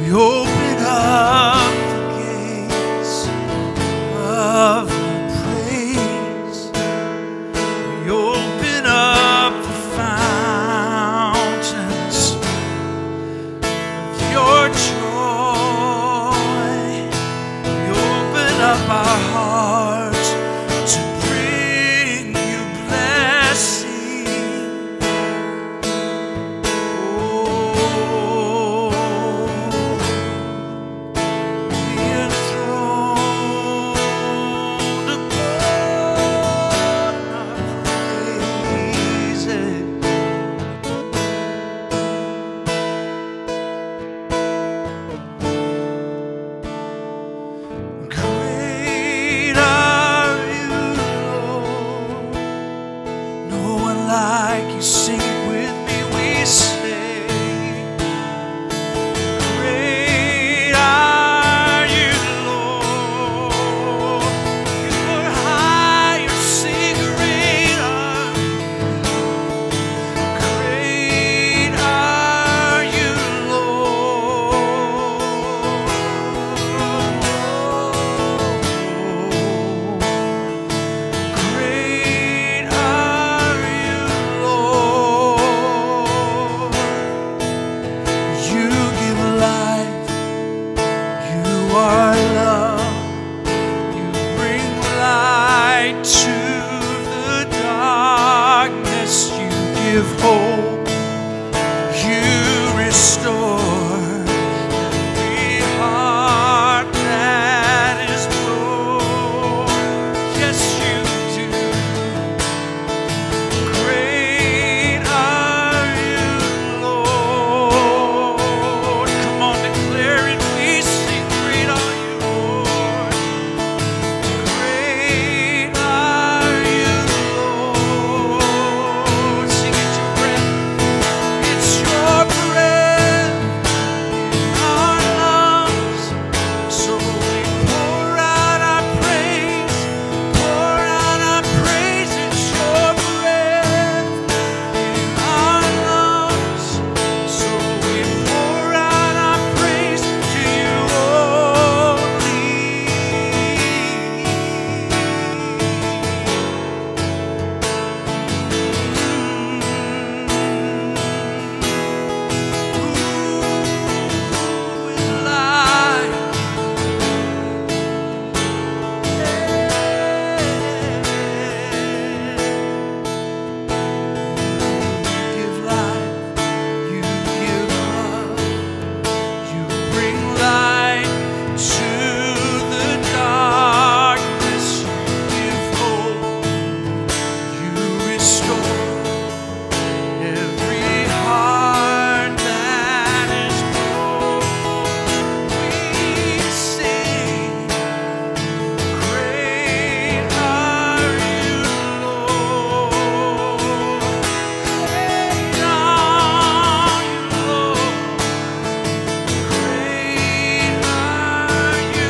We open up the gates of our praise. We open up the fountains of your joy. We open up our hearts to bring you blessing. Oh, be enthroned upon our praises. Great are you, Lord. No one like you. Sing it with me. We say, great are you, Lord. You are higher. Sing, great are you. Great are you, Lord. Great are you, Lord. You give life. You are love. You bring light to the darkness. You give hope. You restore every heart that is broken. Yes, you do. Great are you, Lord. Come on, declare it. We sing, great are you, Lord. Great are you, Lord. Sing it, your breath. It's your breath in our lungs. So we pour out our praise, pour out our praise. It's your breath in our lungs. So we pour out our praise to you only. Who is like you? Give life, you give love, you bring light to the darkness. You give hope, you restore every heart that is broken. We sing, great are you, Lord. Great are you, Lord. Great are you,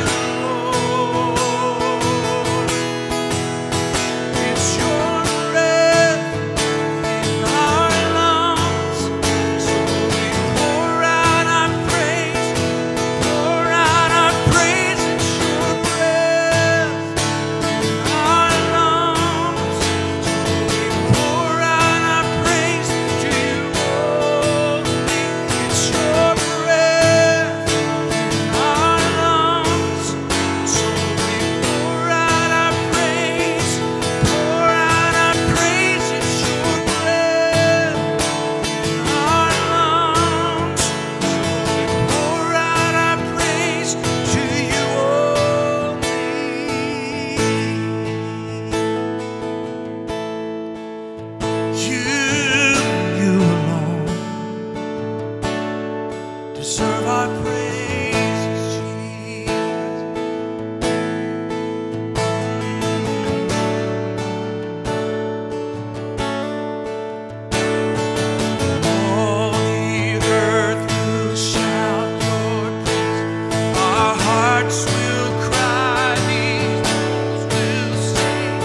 Lord. It's your breath in our lungs. So we pour out our praise, pour out our praise. It's your breath in our lungs. So we pour out our praise to you only. It's your breath in our lungs. So we pour out our praise, pour out our praise. It's your breath in our lungs. So we pour out our praise to you only. You alone deserve our praises, Jesus. All the earth will shout your praise. Our hearts will cry. These bones will sing.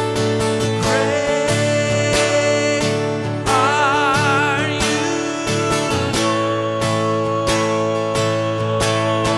Great are you, Lord.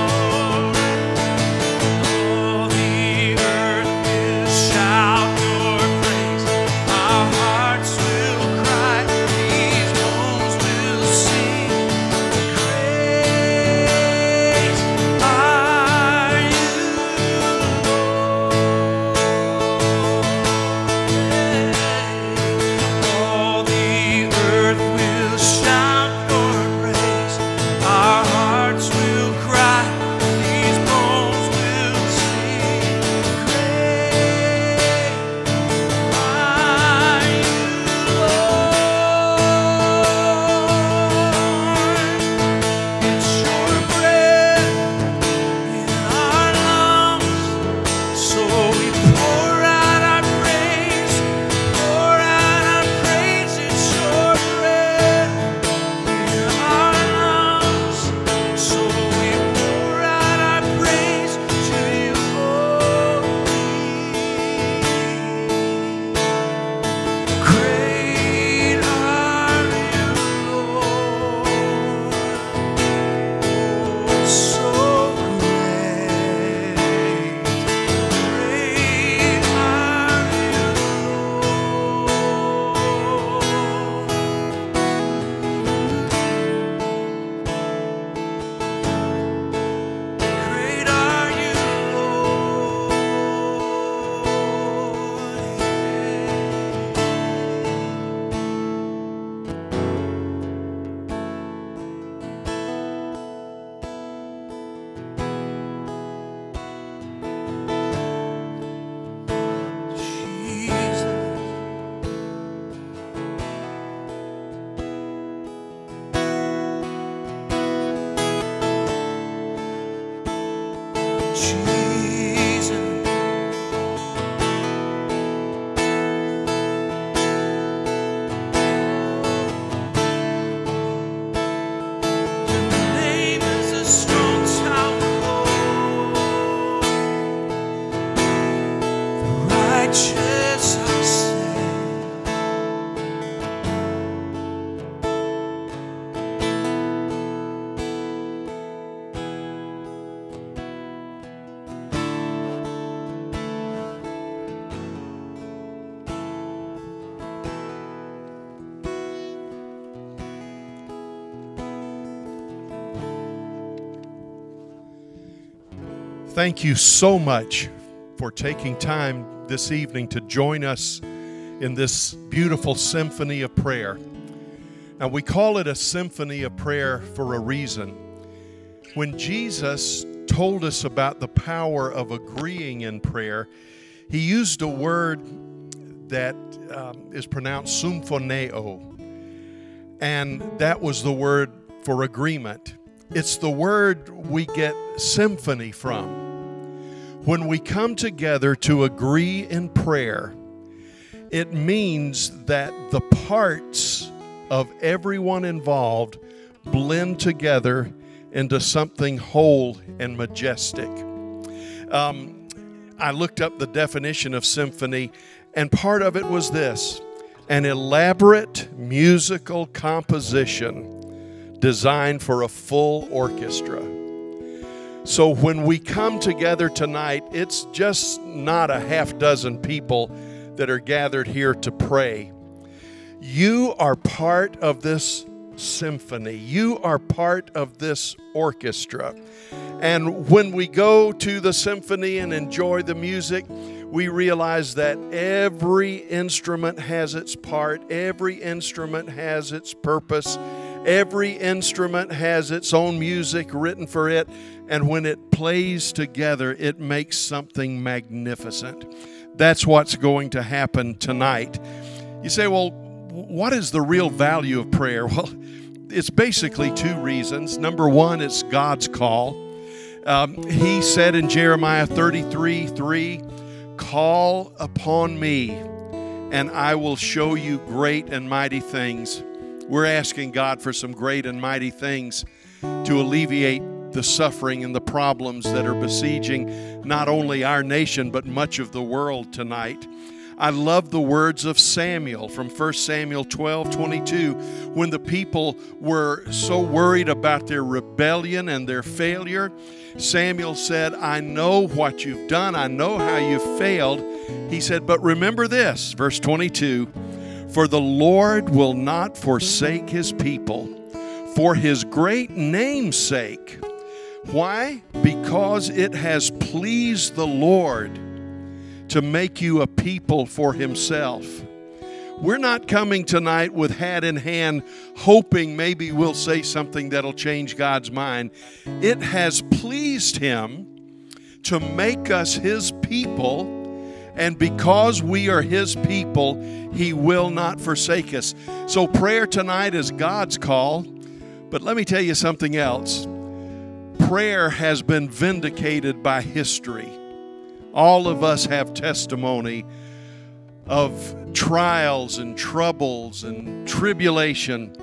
Thank you so much for taking time this evening to join us in this beautiful symphony of prayer. Now, we call it a symphony of prayer for a reason. When Jesus told us about the power of agreeing in prayer, he used a word that is pronounced symphoneo, and that was the word for agreement. It's the word we get symphony from. When we come together to agree in prayer, it means that the parts of everyone involved blend together into something whole and majestic. I looked up the definition of symphony, and part of it was this: an elaborate musical composition designed for a full orchestra. So when we come together tonight, it's just not a half dozen people that are gathered here to pray. You are part of this symphony. You are part of this orchestra. And when we go to the symphony and enjoy the music, we realize that every instrument has its part, every instrument has its purpose, every instrument has its own music written for it, and when it plays together, it makes something magnificent. That's what's going to happen tonight. You say, well, what is the real value of prayer? Well, it's basically two reasons. Number one, it's God's call. He said in Jeremiah 33:3, "Call upon me, and I will show you great and mighty things." We're asking God for some great and mighty things to alleviate the suffering and the problems that are besieging not only our nation, but much of the world tonight. I love the words of Samuel from 1 Samuel 12:22, when the people were so worried about their rebellion and their failure. Samuel said, "I know what you've done. I know how you've failed." He said, "But remember this," verse 22, "For the Lord will not forsake his people for his great name's sake." Why? Because it has pleased the Lord to make you a people for himself. We're not coming tonight with hat in hand, hoping maybe we'll say something that'll change God's mind. It has pleased him to make us his people, and because we are his people, he will not forsake us. So prayer tonight is God's call, but let me tell you something else. Prayer has been vindicated by history. All of us have testimony of trials and troubles and tribulation.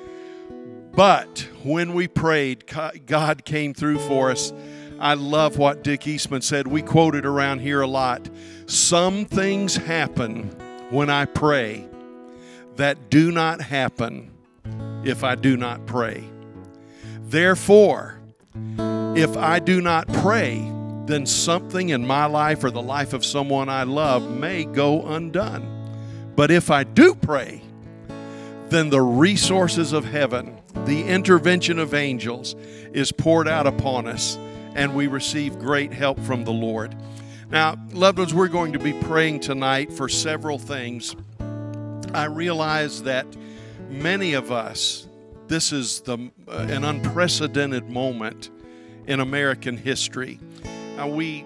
But when we prayed, God came through for us. I love what Dick Eastman said. We quote it around here a lot. Some things happen when I pray that do not happen if I do not pray. Therefore, if I do not pray, then something in my life or the life of someone I love may go undone. But if I do pray, then the resources of heaven, the intervention of angels is poured out upon us, and we receive great help from the Lord. Now, loved ones, we're going to be praying tonight for several things. I realize that many of us, this is an unprecedented moment in American history. Now, we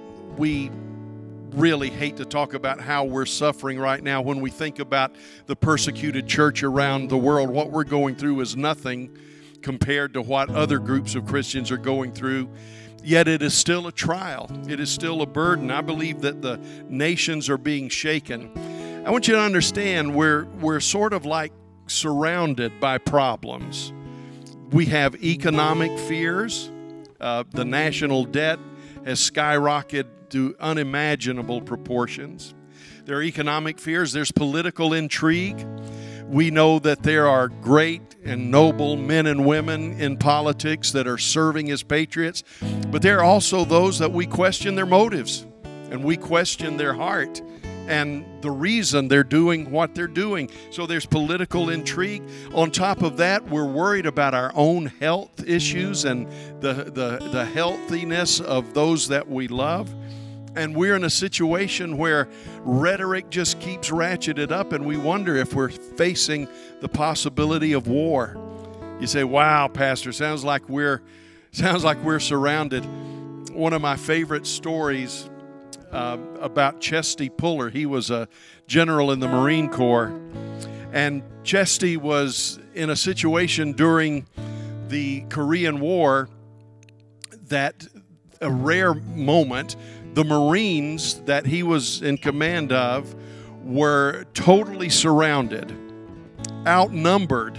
really hate to talk about how we're suffering right now. When we think about the persecuted church around the world, what we're going through is nothing compared to what other groups of Christians are going through. Yet it is still a trial. It is still a burden. I believe that the nations are being shaken. I want you to understand we're sort of like surrounded by problems. We have economic fears. The national debt has skyrocketed to unimaginable proportions. There are economic fears. There's political intrigue. We know that there are great and noble men and women in politics that are serving as patriots, but there are also those that we question their motives and we question their heart. and the reason they're doing what they're doing. So there's political intrigue. On top of that, we're worried about our own health issues and the healthiness of those that we love. And we're in a situation where rhetoric just keeps ratcheted up, and we wonder if we're facing the possibility of war. You say, wow, Pastor, sounds like we're surrounded. One of my favorite stories about Chesty Puller. He was a general in the Marine Corps, and Chesty was in a situation during the Korean War that a rare moment, the Marines that he was in command of were totally surrounded, outnumbered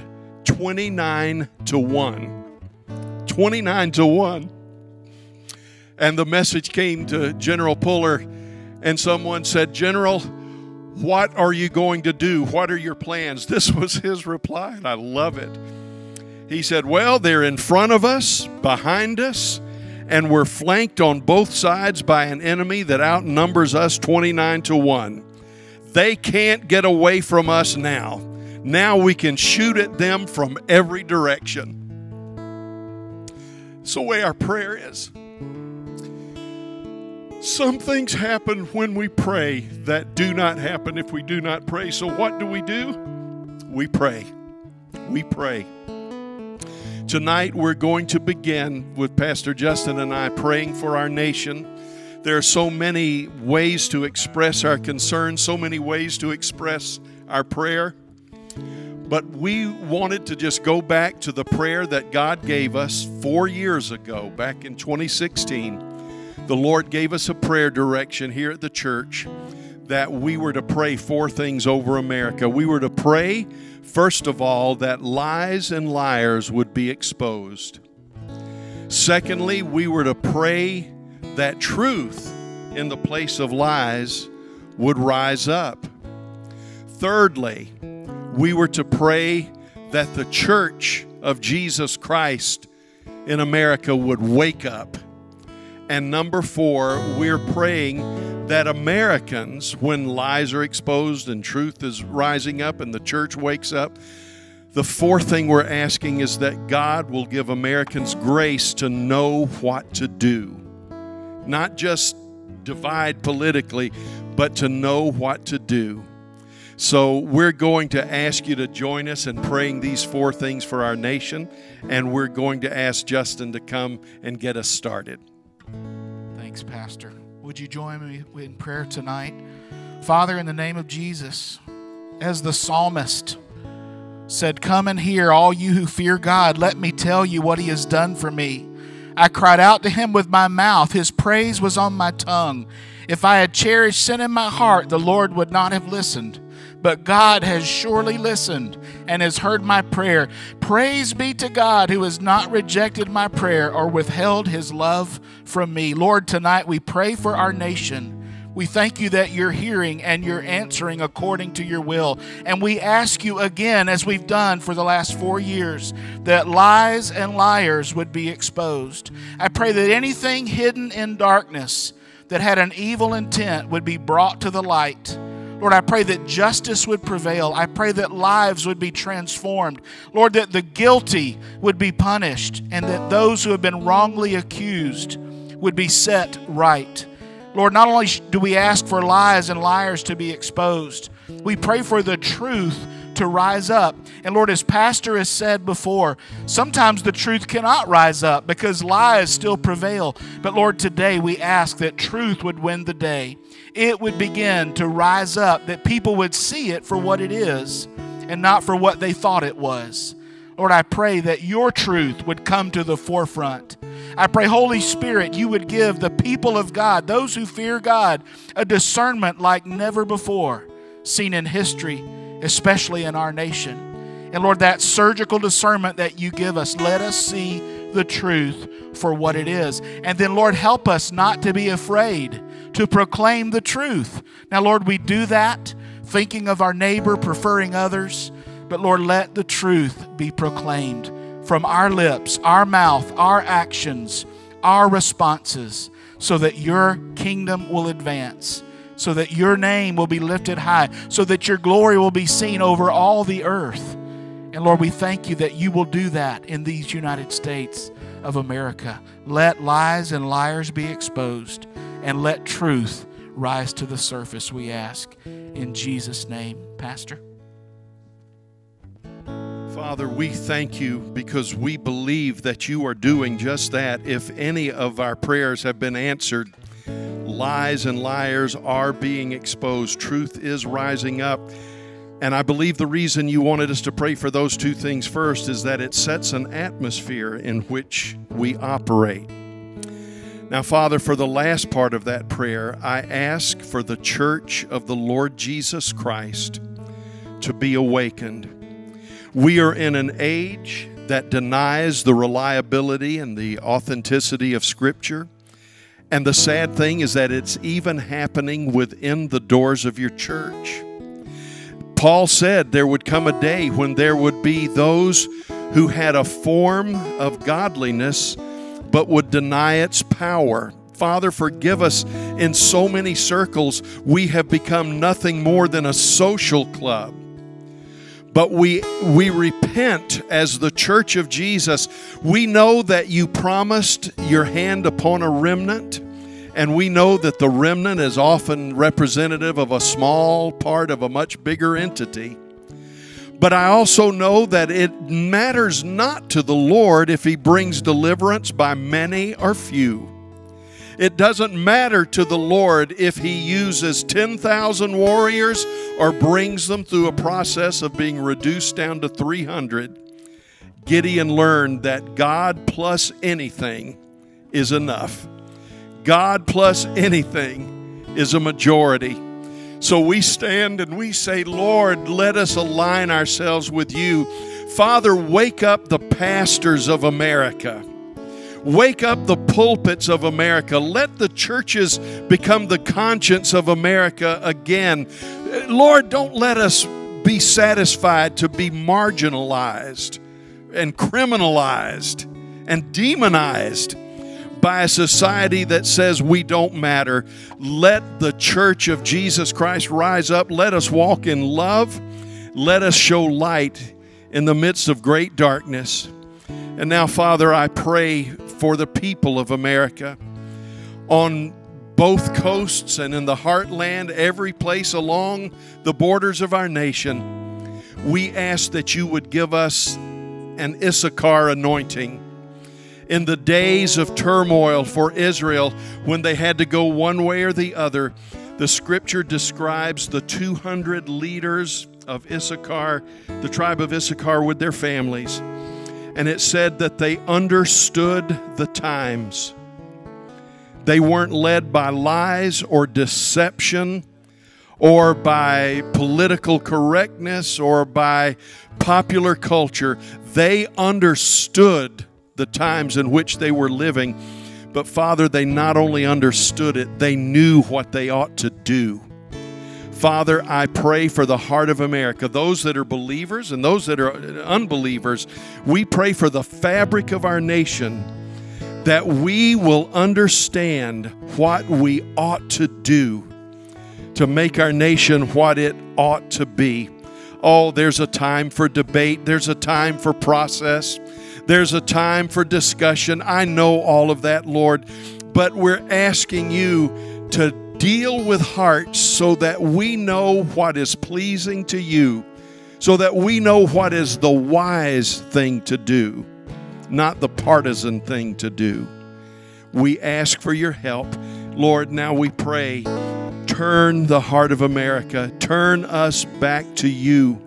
29-1. 29-1. And the message came to General Puller, and someone said, General, what are you going to do? What are your plans? This was his reply, and I love it. He said, well, they're in front of us, behind us, and we're flanked on both sides by an enemy that outnumbers us 29-1. They can't get away from us now. Now we can shoot at them from every direction. It's the way our prayer is. Some things happen when we pray that do not happen if we do not pray. So what do? We pray. We pray. Tonight we're going to begin with Pastor Justin and I praying for our nation. There are so many ways to express our concerns, so many ways to express our prayer. But we wanted to just go back to the prayer that God gave us 4 years ago, back in 2016. The Lord gave us a prayer direction here at the church that we were to pray 4 things over America. We were to pray, first of all, that lies and liars would be exposed. Secondly, we were to pray that truth in the place of lies would rise up. Thirdly, we were to pray that the church of Jesus Christ in America would wake up. And number 4, we're praying that Americans, when lies are exposed and truth is rising up and the church wakes up, the 4th thing we're asking is that God will give Americans grace to know what to do. Not just divide politically, but to know what to do. So we're going to ask you to join us in praying these 4 things for our nation, and we're going to ask Justin to come and get us started. Thanks, Pastor. Would you join me in prayer tonight? Father, in the name of Jesus, as the psalmist said, come and hear, all you who fear God. Let me tell you what he has done for me. I cried out to him with my mouth. His praise was on my tongue. If I had cherished sin in my heart, the Lord would not have listened. But God has surely listened and has heard my prayer. Praise be to God who has not rejected my prayer or withheld his love from me. Lord, tonight we pray for our nation. We thank you that you're hearing and you're answering according to your will. And we ask you again, as we've done for the last 4 years, that lies and liars would be exposed. I pray that anything hidden in darkness that had an evil intent would be brought to the light. Lord, I pray that justice would prevail. I pray that lives would be transformed. Lord, that the guilty would be punished and that those who have been wrongly accused would be set right. Lord, not only do we ask for lies and liars to be exposed, we pray for the truth to rise up. And Lord, as Pastor has said before, sometimes the truth cannot rise up because lies still prevail. But Lord, today we ask that truth would win the day. It would begin to rise up, that people would see it for what it is and not for what they thought it was. Lord, I pray that your truth would come to the forefront. I pray, Holy Spirit, you would give the people of God, those who fear God, a discernment like never before seen in history, especially in our nation. And Lord, that surgical discernment that you give us, let us see the truth for what it is. And then, Lord, help us not to be afraid to proclaim the truth. Now, Lord, we do that thinking of our neighbor, preferring others. But Lord, let the truth be proclaimed from our lips, our mouth, our actions, our responses, so that your kingdom will advance. so that your name will be lifted high, so that your glory will be seen over all the earth. And Lord, we thank you that you will do that in these United States of America. Let lies and liars be exposed, and let truth rise to the surface, we ask. In Jesus' name. Pastor. Father, we thank you because we believe that you are doing just that. If any of our prayers have been answered, lies and liars are being exposed. Truth is rising up. And I believe the reason you wanted us to pray for those two things first is that it sets an atmosphere in which we operate. Now, Father, for the last part of that prayer, I ask for the church of the Lord Jesus Christ to be awakened. We are in an age that denies the reliability and the authenticity of Scripture. And the sad thing is that it's even happening within the doors of your church. Paul said there would come a day when there would be those who had a form of godliness but would deny its power. Father, forgive us. In so many circles, we have become nothing more than a social club. But we repent as the church of Jesus. We know that you promised your hand upon a remnant. And we know that the remnant is often representative of a small part of a much bigger entity. But I also know that it matters not to the Lord if He brings deliverance by many or few. It doesn't matter to the Lord if He uses 10,000 warriors or brings them through a process of being reduced down to 300. Gideon learned that God plus anything is enough. God plus anything is a majority. So we stand and we say, Lord, let us align ourselves with you. Father, wake up the pastors of America. Wake up the pulpits of America. Let the churches become the conscience of America again. Lord, don't let us be satisfied to be marginalized and criminalized and demonized by a society that says we don't matter. Let the church of Jesus Christ rise up. Let us walk in love. Let us show light in the midst of great darkness. And now, Father, I pray for the people of America on both coasts and in the heartland, every place along the borders of our nation. We ask that you would give us an Issachar anointing. In the days of turmoil for Israel, when they had to go one way or the other, the Scripture describes the 200 leaders of Issachar, the tribe of Issachar, with their families. And it said that they understood the times. They weren't led by lies or deception or by political correctness or by popular culture. They understood the times in which they were living. But Father, they not only understood it, they knew what they ought to do. Father, I pray for the heart of America, those that are believers and those that are unbelievers. We pray for the fabric of our nation, that we will understand what we ought to do to make our nation what it ought to be. Oh, there's a time for debate. There's a time for process. There's a time for discussion. I know all of that, Lord, but we're asking you to deal with hearts so that we know what is pleasing to you, so that we know what is the wise thing to do, not the partisan thing to do. We ask for your help. Lord, now we pray, turn the heart of America, turn us back to you.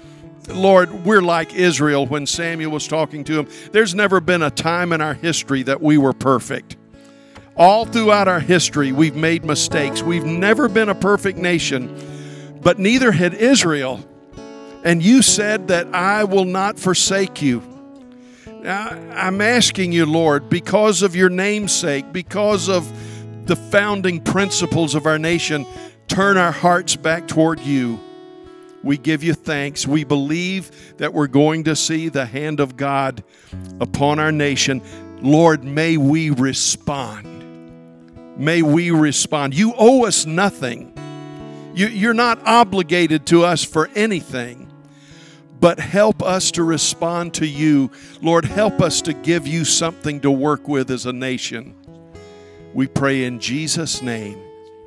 Lord, we're like Israel when Samuel was talking to him. There's never been a time in our history that we were perfect. All throughout our history, we've made mistakes. We've never been a perfect nation, but neither had Israel. And you said that I will not forsake you. Now, I'm asking you, Lord, because of your name's sake, because of the founding principles of our nation, turn our hearts back toward you. We give you thanks. We believe that we're going to see the hand of God upon our nation. Lord, may we respond. May we respond. You owe us nothing. You're not obligated to us for anything, but help us to respond to you. Lord, help us to give you something to work with as a nation. We pray in Jesus' name.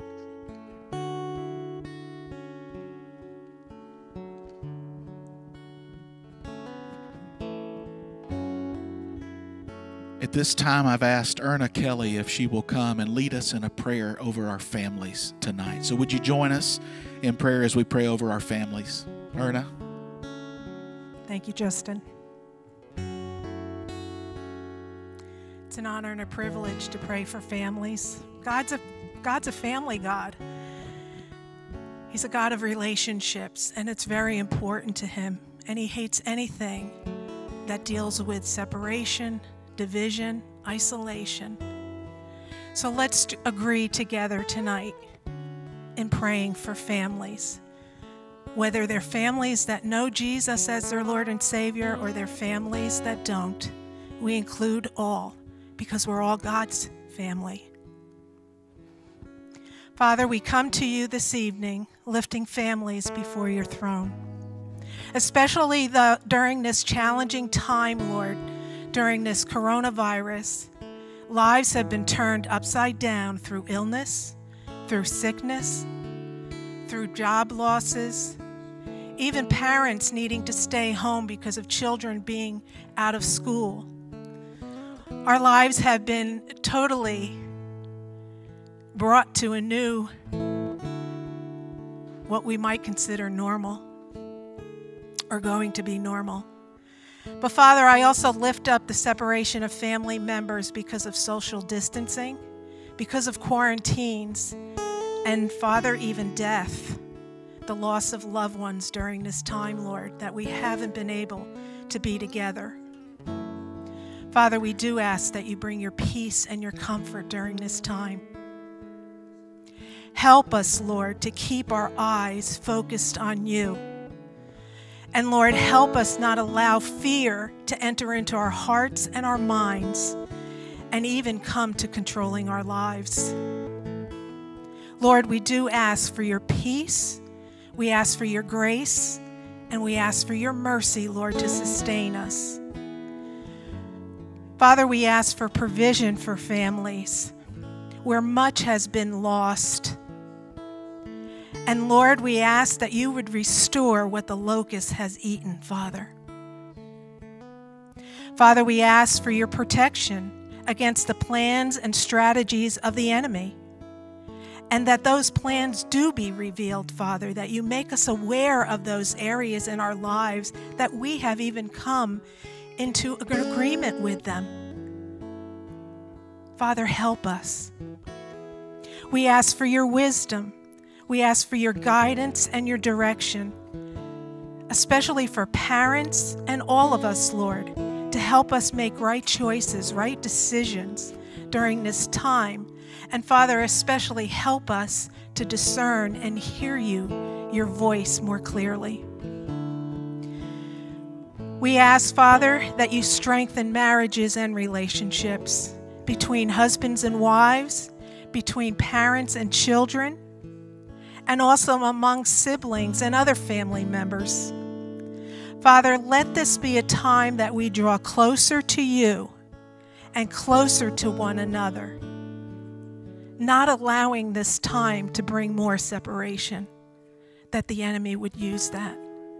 At this time, I've asked Erna Kelly if she will come and lead us in a prayer over our families tonight. So would you join us in prayer as we pray over our families? Erna? Thank you, Justin. It's an honor and a privilege to pray for families. God's a family God. He's a God of relationships, and it's very important to him. And he hates anything that deals with separation, division, isolation. So let's agree together tonight in praying for families. Whether they're families that know Jesus as their Lord and Savior or they're families that don't, we include all because we're all God's family. Father, we come to you this evening lifting families before your throne, especially during this challenging time, Lord, during this coronavirus. Lives have been turned upside down through illness, through sickness, through job losses, even parents needing to stay home because of children being out of school. Our lives have been totally brought to a new, what we might consider normal, or going to be normal. But Father, I also lift up the separation of family members because of social distancing, because of quarantines, and Father, even death, the loss of loved ones during this time, Lord, that we haven't been able to be together. Father, we do ask that you bring your peace and your comfort during this time. Help us, Lord, to keep our eyes focused on you. And Lord, help us not allow fear to enter into our hearts and our minds and even come to controlling our lives. Lord, we do ask for your peace, we ask for your grace, and we ask for your mercy, Lord, to sustain us. Father, we ask for provision for families where much has been lost. And Lord, we ask that you would restore what the locust has eaten, Father. Father, we ask for your protection against the plans and strategies of the enemy, and that those plans do be revealed, Father, that you make us aware of those areas in our lives that we have even come into an agreement with them. Father, help us. We ask for your wisdom. We ask for your guidance and your direction, especially for parents and all of us, Lord, to help us make right choices, right decisions during this time. And Father, especially help us to discern and hear you, your voice more clearly. We ask, Father, that you strengthen marriages and relationships between husbands and wives, between parents and children, and also among siblings and other family members. Father, let this be a time that we draw closer to you and closer to one another, not allowing this time to bring more separation, that the enemy would use that,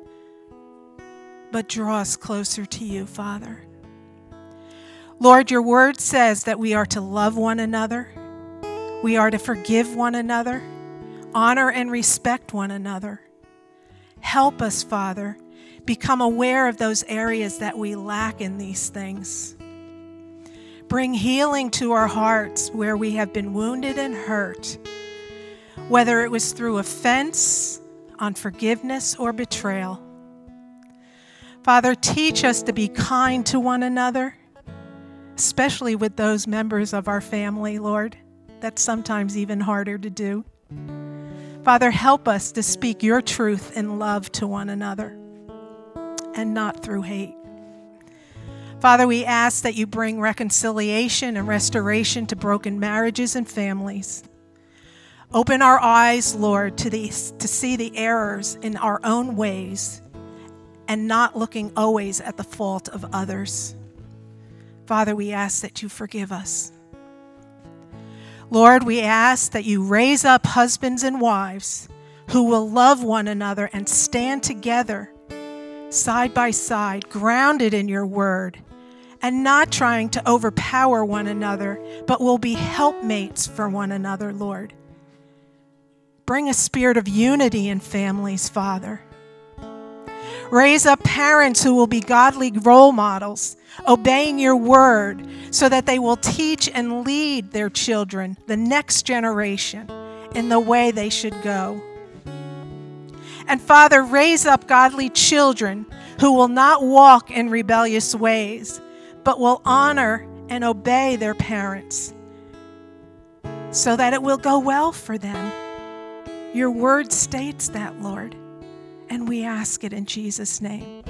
but draw us closer to you, Father. Lord, your word says that we are to love one another, we are to forgive one another, honor and respect one another. Help us, Father, become aware of those areas that we lack in these things. Bring healing to our hearts where we have been wounded and hurt, whether it was through offense, unforgiveness, or betrayal. Father, teach us to be kind to one another, especially with those members of our family, Lord. That's sometimes even harder to do. Father, help us to speak your truth in love to one another and not through hate. Father, we ask that you bring reconciliation and restoration to broken marriages and families. Open our eyes, Lord, to see the errors in our own ways and not looking always at the fault of others. Father, we ask that you forgive us. Lord, we ask that you raise up husbands and wives who will love one another and stand together side by side, grounded in your word, and not trying to overpower one another, but will be helpmates for one another, Lord. Bring a spirit of unity in families, Father. Raise up parents who will be godly role models, obeying your word, so that they will teach and lead their children, the next generation, in the way they should go. And Father, raise up godly children who will not walk in rebellious ways, but will honor and obey their parents, so that it will go well for them. Your word states that, Lord, and we ask it in Jesus' name.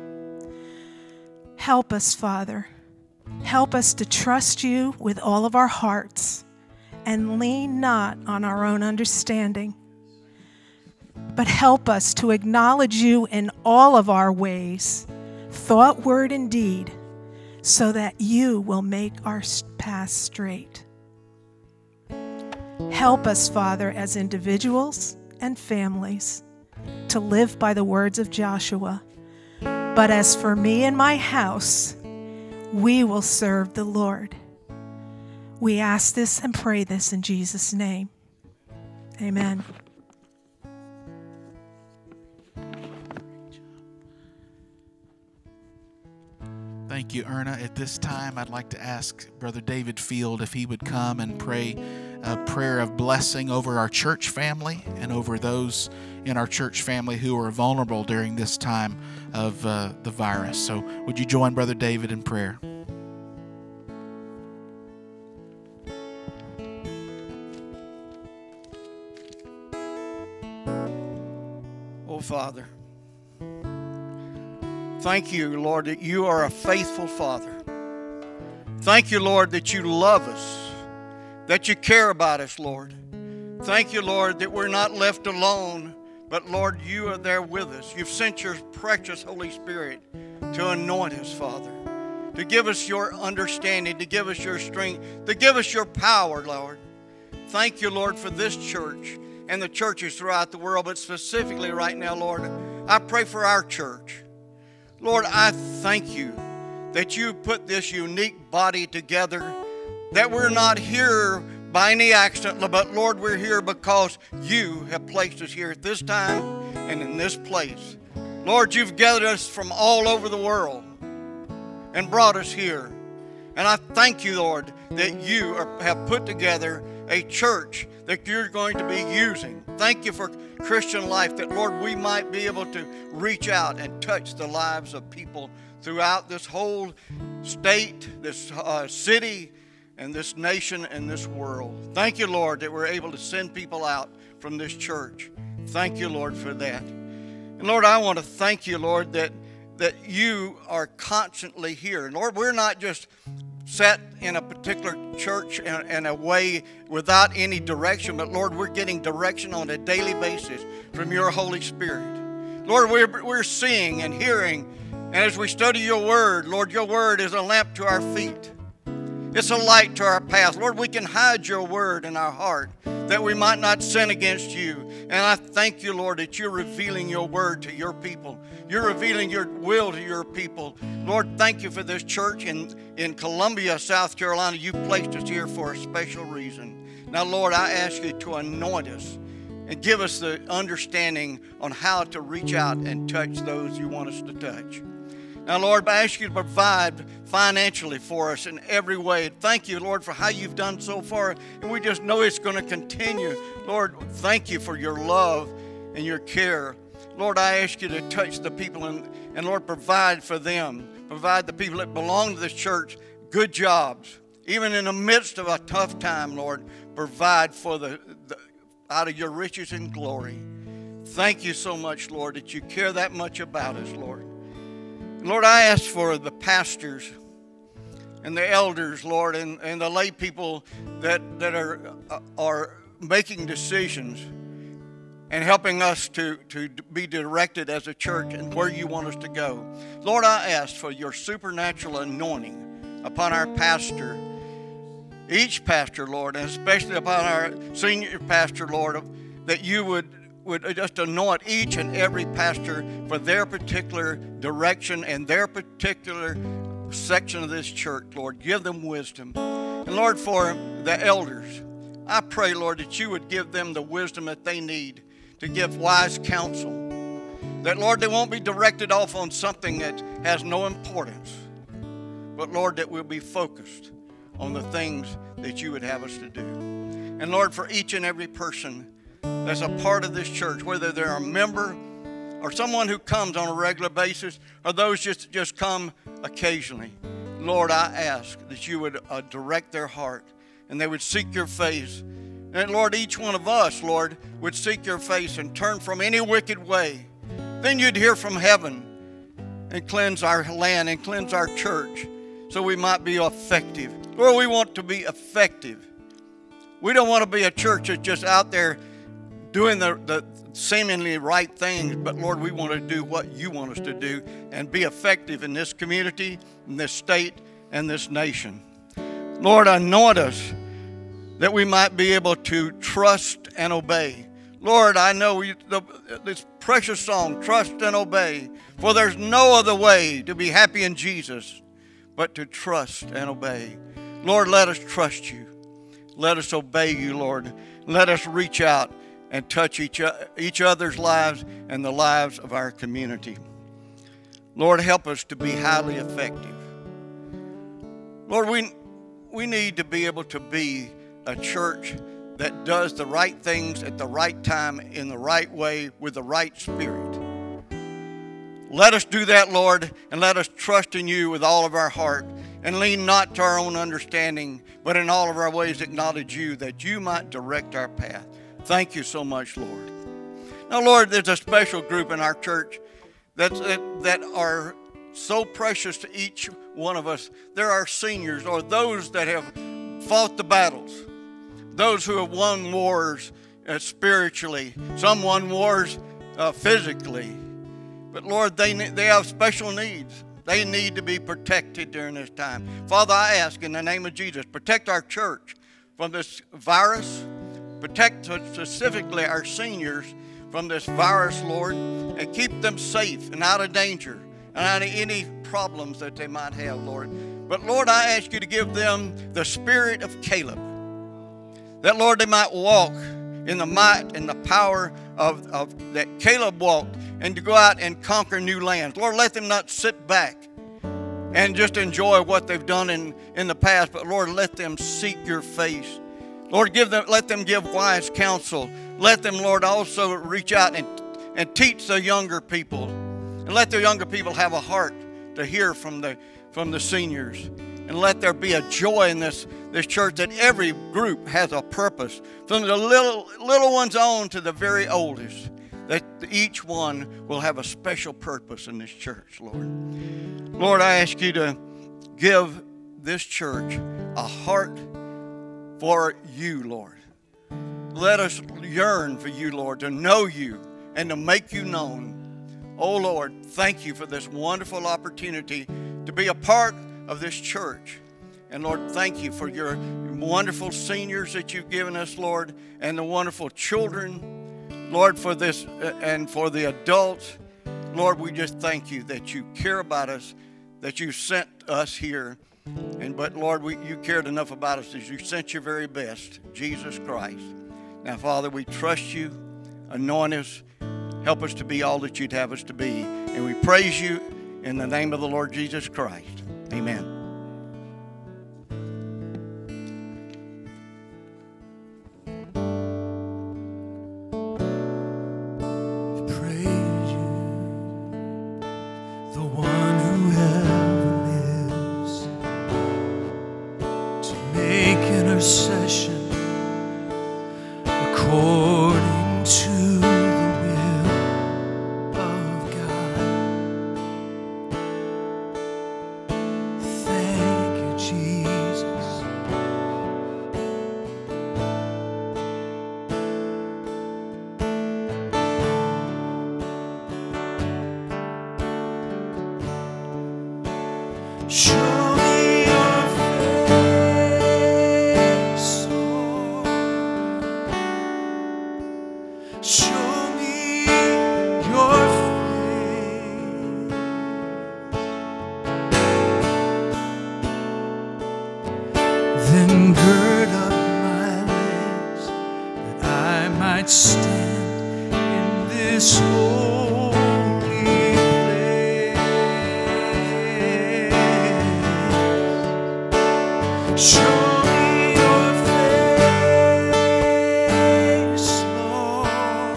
Help us, Father. Help us to trust you with all of our hearts and lean not on our own understanding, but help us to acknowledge you in all of our ways, thought, word, and deed, so that you will make our path straight. Help us, Father, as individuals and families, to live by the words of Joshua. But as for me and my house, we will serve the Lord. We ask this and pray this in Jesus' name. Amen. Thank you, Erna. At this time, I'd like to ask Brother David Field if he would come and pray a prayer of blessing over our church family and over those in our church family who are vulnerable during this time of the virus. So would you join Brother David in prayer? Oh, Father, thank you, Lord, that you are a faithful Father. Thank you, Lord, that you love us, that you care about us, Lord. Thank you, Lord, that we're not left alone, but, Lord, you are there with us. You've sent your precious Holy Spirit to anoint us, Father, to give us your understanding, to give us your strength, to give us your power, Lord. Thank you, Lord, for this church and the churches throughout the world, but specifically right now, Lord, I pray for our church. Lord, I thank you that you put this unique body together, that we're not here by any accident, but Lord, we're here because you have placed us here at this time and in this place. Lord, you've gathered us from all over the world and brought us here. And I thank you, Lord, that you have put together a church that you're going to be using. Thank you for Christian Life, that, Lord, we might be able to reach out and touch the lives of people throughout this whole state, this city, and this nation and this world. Thank you, Lord, that we're able to send people out from this church. Thank you, Lord, for that. And Lord, I want to thank you, Lord, that you are constantly here. And Lord, we're not just set in a particular church in a way without any direction, but Lord, we're getting direction on a daily basis from your Holy Spirit. Lord, we're seeing and hearing, and as we study your word, Lord, your word is a lamp to our feet. It's a light to our path. Lord, we can hide your word in our heart that we might not sin against you. And I thank you, Lord, that you're revealing your word to your people. You're revealing your will to your people. Lord, thank you for this church in Columbia, South Carolina. You placed us here for a special reason. Now, Lord, I ask you to anoint us and give us the understanding on how to reach out and touch those you want us to touch. Now, Lord, I ask you to provide financially for us in every way. Thank you, Lord, for how you've done so far, and we just know it's going to continue. Lord, thank you for your love and your care. Lord, I ask you to touch the people and Lord, provide for them. Provide the people that belong to this church good jobs. Even in the midst of a tough time, Lord, provide for the out of your riches and glory. Thank you so much, Lord, that you care that much about us, Lord. Lord, I ask for the pastors and the elders, Lord, and the lay people that are making decisions and helping us to be directed as a church and where you want us to go. Lord, I ask for your supernatural anointing upon our pastor, each pastor, Lord, and especially upon our senior pastor, Lord, that you would just anoint each and every pastor for their particular direction and their particular section of this church, Lord. Give them wisdom. And Lord, for the elders, I pray, Lord, that you would give them the wisdom that they need to give wise counsel. That, Lord, they won't be directed off on something that has no importance. But, Lord, that we'll be focused on the things that you would have us to do. And, Lord, for each and every person that's a part of this church, whether they're a member or someone who comes on a regular basis or those just come occasionally, Lord, I ask that you would direct their heart and they would seek your face. And Lord, each one of us, Lord, would seek your face and turn from any wicked way. Then you'd hear from heaven and cleanse our land and cleanse our church so we might be effective. Lord, we want to be effective. We don't want to be a church that's just out there doing the seemingly right things, but Lord, we want to do what you want us to do and be effective in this community, in this state, and this nation. Lord, anoint us that we might be able to trust and obey. Lord, I know this precious song, Trust and Obey, for there's no other way to be happy in Jesus but to trust and obey. Lord, let us trust you. Let us obey you, Lord. Let us reach out and touch each other's lives and the lives of our community. Lord, help us to be highly effective. Lord, we need to be able to be a church that does the right things at the right time, in the right way, with the right spirit. Let us do that, Lord, and let us trust in you with all of our heart and lean not to our own understanding, but in all of our ways acknowledge you, that you might direct our path. Thank you so much, Lord. Now, Lord, there's a special group in our church that are so precious to each one of us. There are seniors, or those that have fought the battles, those who have won wars spiritually, some won wars physically. But Lord, they have special needs. They need to be protected during this time. Father, I ask in the name of Jesus, protect our church from this virus. Protect specifically our seniors from this virus, Lord, and keep them safe and out of danger and out of any problems that they might have, Lord. But Lord, I ask you to give them the spirit of Caleb, that, Lord, they might walk in the might and the power of that Caleb walked, and to go out and conquer new lands. Lord, let them not sit back and just enjoy what they've done in the past, but Lord, let them seek your face. Lord, let them give wise counsel. Let them, Lord, also reach out and teach the younger people. And let the younger people have a heart to hear from the seniors. And let there be a joy in this church, that every group has a purpose, from the little ones on to the very oldest, that each one will have a special purpose in this church, Lord. Lord, I ask you to give this church a heart for you, Lord. Let us yearn for you, Lord, to know you and to make you known. Oh, Lord, thank you for this wonderful opportunity to be a part of this church. And Lord, thank you for your wonderful seniors that you've given us, Lord, and the wonderful children, Lord, for this and for the adults. Lord, we just thank you that you care about us, that you sent us here. But Lord, you cared enough about us that you sent your very best, Jesus Christ. Now, Father, we trust you. Anoint us. Help us to be all that you'd have us to be. And we praise you in the name of the Lord Jesus Christ. Amen. Thank stand in this holy place. Show me your face, Lord,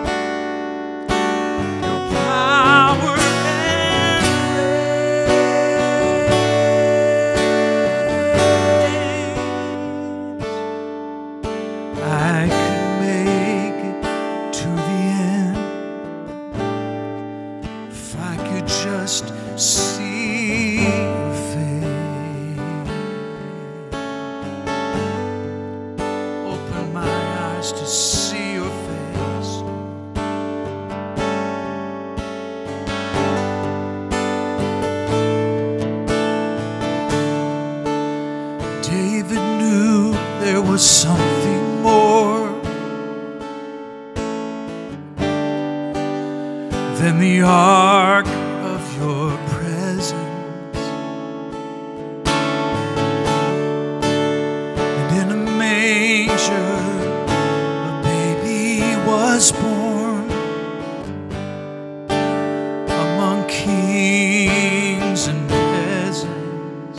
your power and grace. I could make it to the end if I could just see your face. Open my eyes to see your face. David knew there was something more than the ark of your presence. And in a manger, a baby was born among kings and peasants.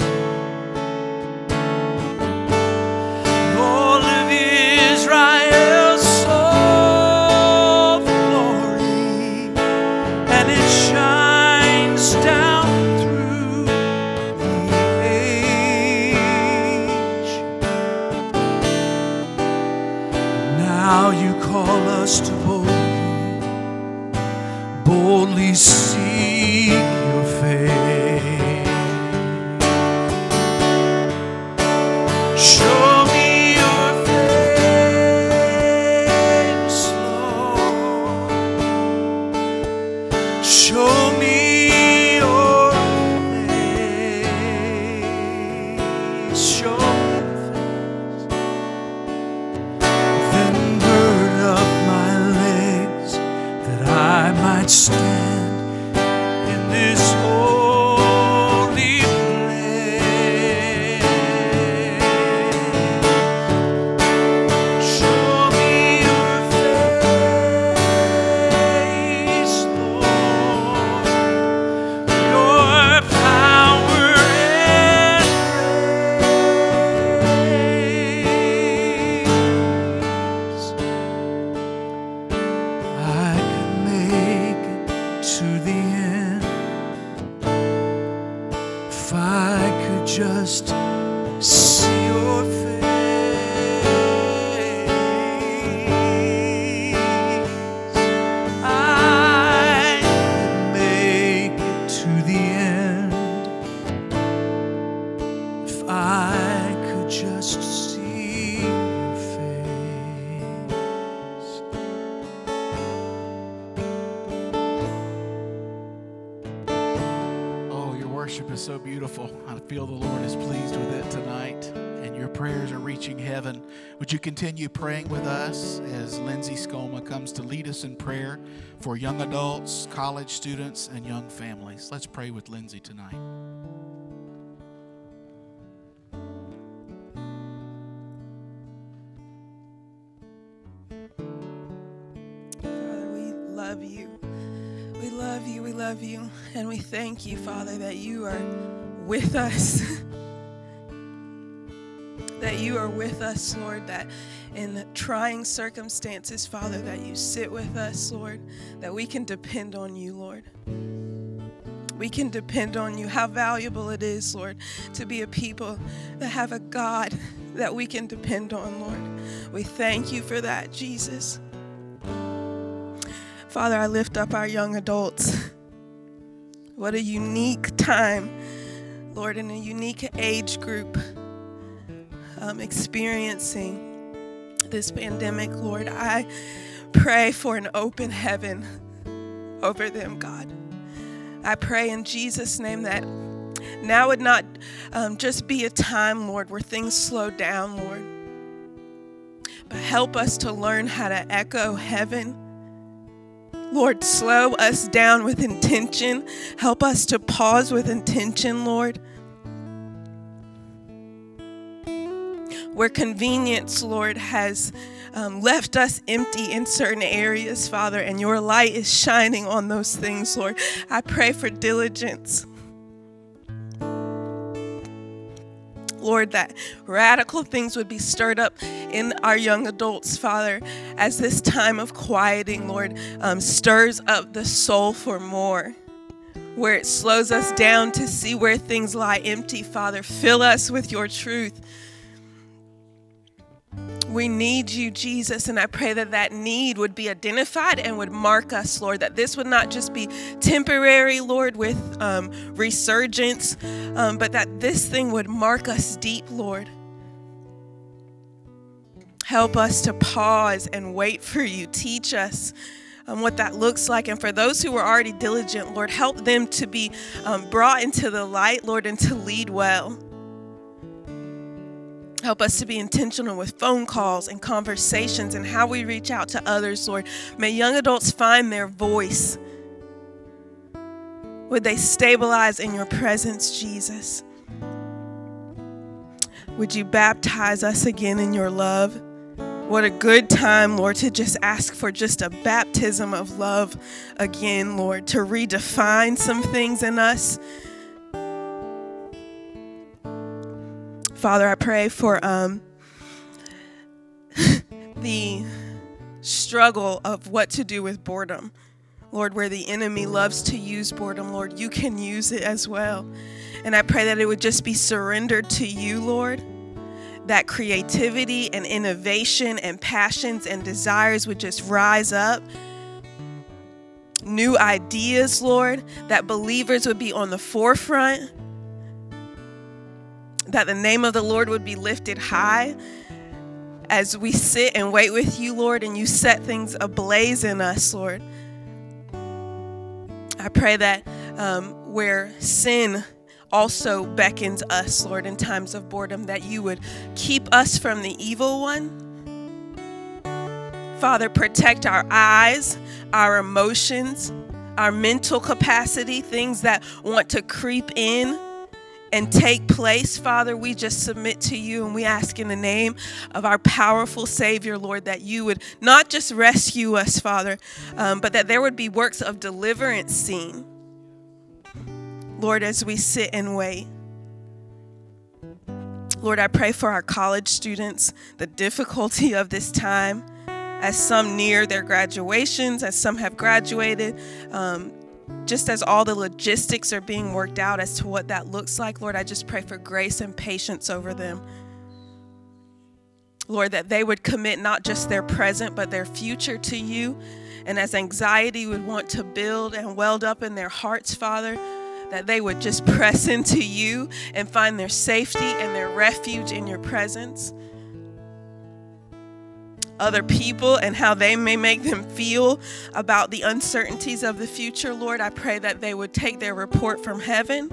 All of Israel saw the glory, and it shines down through the age. Now you call us to boldly seek your face. Show me your face, Lord. Show me your face. Show me your face. Then gird up my legs that I might stand in this holy place. Show me your face, Lord, your power and grace. I could make it to the end if I could just see your face. I could make it to the end if I could just see your face. Oh, your worship is so beautiful. I feel the Lord is pleased with it tonight, and your prayers are reaching heaven. Would you continue praying with us as Lindsay Skoma comes to lead us in prayer for young adults, college students, and young families? Let's pray with Lindsay tonight. Father, we love you. We love you. We love you. And we thank you, Father, that you are with us. That you are with us, Lord, that in trying circumstances, Father, that you sit with us, Lord, that we can depend on you, Lord. We can depend on you. How valuable it is, Lord, to be a people that have a God that we can depend on, Lord. We thank you for that, Jesus. Father, I lift up our young adults. What a unique time, Lord, in a unique age group experiencing this pandemic, Lord. I pray for an open heaven over them, God. I pray in Jesus' name that now would not just be a time, Lord, where things slow down, Lord, but help us to learn how to echo heaven. Lord, slow us down with intention. Help us to pause with intention, Lord. where convenience, Lord, has left us empty in certain areas, Father, and your light is shining on those things, Lord. I pray for diligence. Lord, that radical things would be stirred up in our young adults, Father, as this time of quieting, Lord, stirs up the soul for more. Where it slows us down to see where things lie empty, Father. Fill us with your truth. We need you, Jesus, and I pray that that need would be identified and would mark us, Lord, that this would not just be temporary, Lord, with resurgence, but that this thing would mark us deep, Lord. Help us to pause and wait for you. Teach us what that looks like. And for those who are already diligent, Lord, help them to be brought into the light, Lord, and to lead well. Help us to be intentional with phone calls and conversations and how we reach out to others, Lord. May young adults find their voice. Would they stabilize in your presence, Jesus? Would you baptize us again in your love? What a good time, Lord, to just ask for just a baptism of love again, Lord, to redefine some things in us. Father, I pray for the struggle of what to do with boredom. Lord, where the enemy loves to use boredom, Lord, you can use it as well. And I pray that it would just be surrendered to you, Lord. That creativity and innovation and passions and desires would just rise up. New ideas, Lord, that believers would be on the forefront. That the name of the Lord would be lifted high as we sit and wait with you, Lord, and you set things ablaze in us, Lord. I pray that where sin also beckons us, Lord, in times of boredom, that you would keep us from the evil one. Father, protect our eyes, our emotions, our mental capacity, things that want to creep in and take place. Father, we just submit to you and we ask in the name of our powerful Savior, Lord, that you would not just rescue us, Father, but that there would be works of deliverance seen, Lord, as we sit and wait. Lord, I pray for our college students, the difficulty of this time, as some near their graduations, as some have graduated, just as all the logistics are being worked out as to what that looks like, Lord, I just pray for grace and patience over them. Lord, that they would commit not just their present, but their future to you. And as anxiety would want to build and weld up in their hearts, Father, that they would just press into you and find their safety and their refuge in your presence. Other people and how they may make them feel about the uncertainties of the future, Lord, I pray that they would take their report from heaven,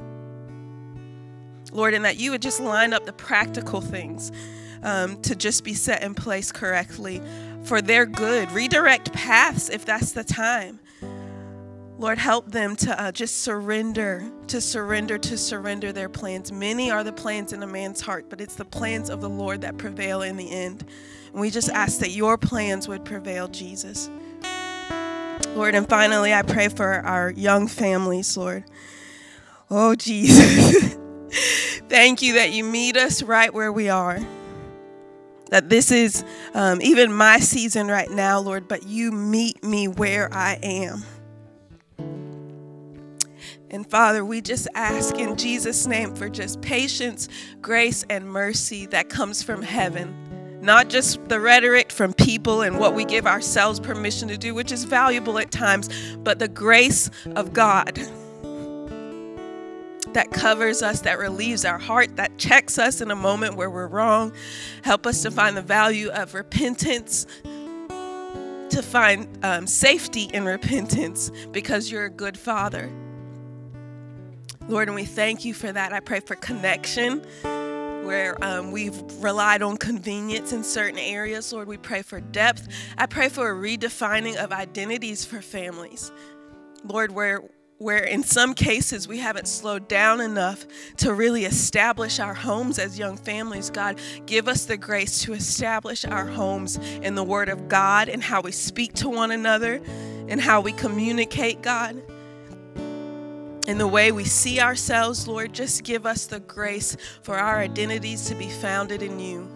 Lord, and that you would just line up the practical things to just be set in place correctly for their good. Redirect paths if that's the time. Lord, help them to just surrender their plans. Many are the plans in a man's heart, but it's the plans of the Lord that prevail in the end. And we just ask that your plans would prevail, Jesus. Lord, and finally, I pray for our young families, Lord. Oh, Jesus. Thank you that you meet us right where we are. That this is even my season right now, Lord, but you meet me where I am. And Father, we just ask in Jesus' name for just patience, grace, and mercy that comes from heaven. Not just the rhetoric from people and what we give ourselves permission to do, which is valuable at times, but the grace of God that covers us, that relieves our heart, that checks us in a moment where we're wrong. Help us to find the value of repentance, to find safety in repentance, because you're a good Father. Lord, and we thank you for that. I pray for connection where we've relied on convenience in certain areas. Lord, we pray for depth. I pray for a redefining of identities for families. Lord, where where in some cases we haven't slowed down enough to really establish our homes as young families. God, give us the grace to establish our homes in the Word of God and how we speak to one another and how we communicate, God. In the way we see ourselves, Lord, just give us the grace for our identities to be founded in you.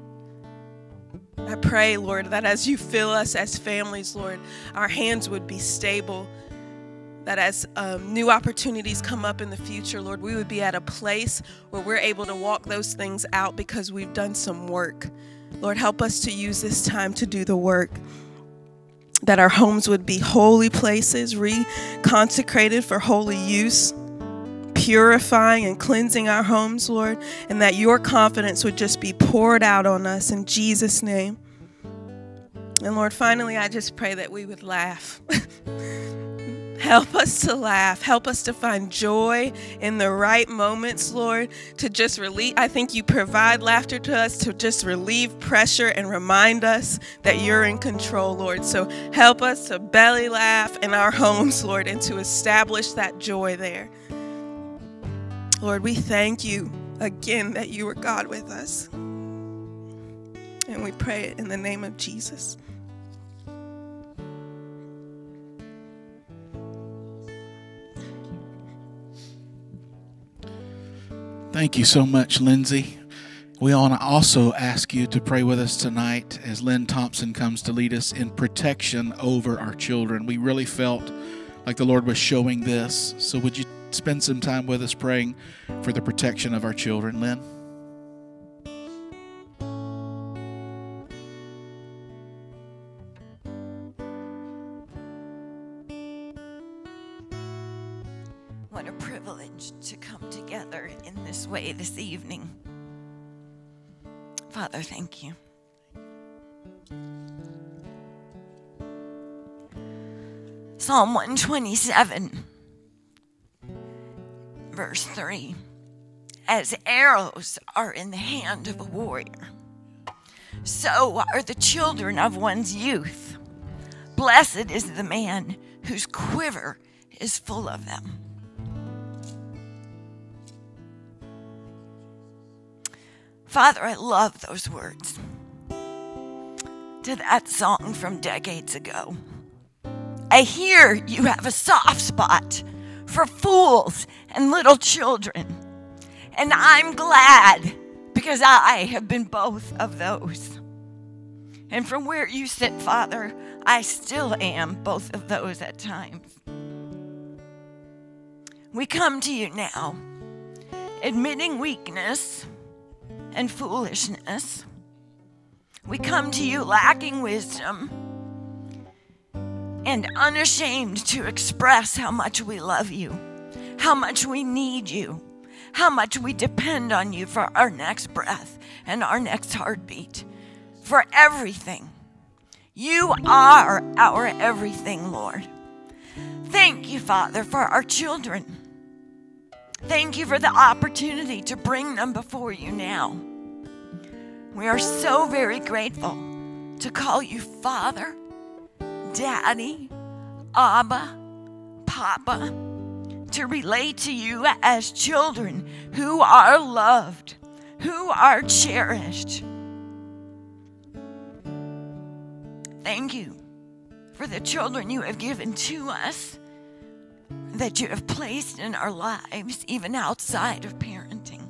I pray, Lord, that as you fill us as families, Lord, our hands would be stable, that as new opportunities come up in the future, Lord, we would be at a place where we're able to walk those things out because we've done some work. Lord, help us to use this time to do the work, that our homes would be holy places, reconsecrated for holy use, purifying and cleansing our homes, Lord, and that your confidence would just be poured out on us in Jesus' name. And Lord, finally, I just pray that we would laugh. Help us to laugh. Help us to find joy in the right moments, Lord, to just relieve. I think you provide laughter to us to just relieve pressure and remind us that you're in control, Lord. So help us to belly laugh in our homes, Lord, and to establish that joy there. Lord, we thank you again that you are God with us. And we pray it in the name of Jesus. Thank you so much, Lindsay. We want to also ask you to pray with us tonight as Lynn Thompson comes to lead us in protection over our children. We really felt like the Lord was showing this. So would you spend some time with us praying for the protection of our children, Lynn? What a privilege to come together in this way this evening. Father, thank you. Psalm 127, verse 3. As arrows are in the hand of a warrior, so are the children of one's youth. Blessed is the man whose quiver is full of them. Father, I love those words to that song from decades ago. I hear you have a soft spot for fools and little children, and I'm glad because I have been both of those. And from where you sit, Father, I still am both of those at times. We come to you now, admitting weakness and foolishness. We come to you lacking wisdom and unashamed to express how much we love you, how much we need you, how much we depend on you for our next breath and our next heartbeat, for everything. You are our everything, Lord. Thank you, Father, for our children. Thank you for the opportunity to bring them before you now. We are so very grateful to call you Father, Daddy, Abba, Papa, to relate to you as children who are loved, who are cherished. Thank you for the children you have given to us, that you have placed in our lives, even outside of parenting.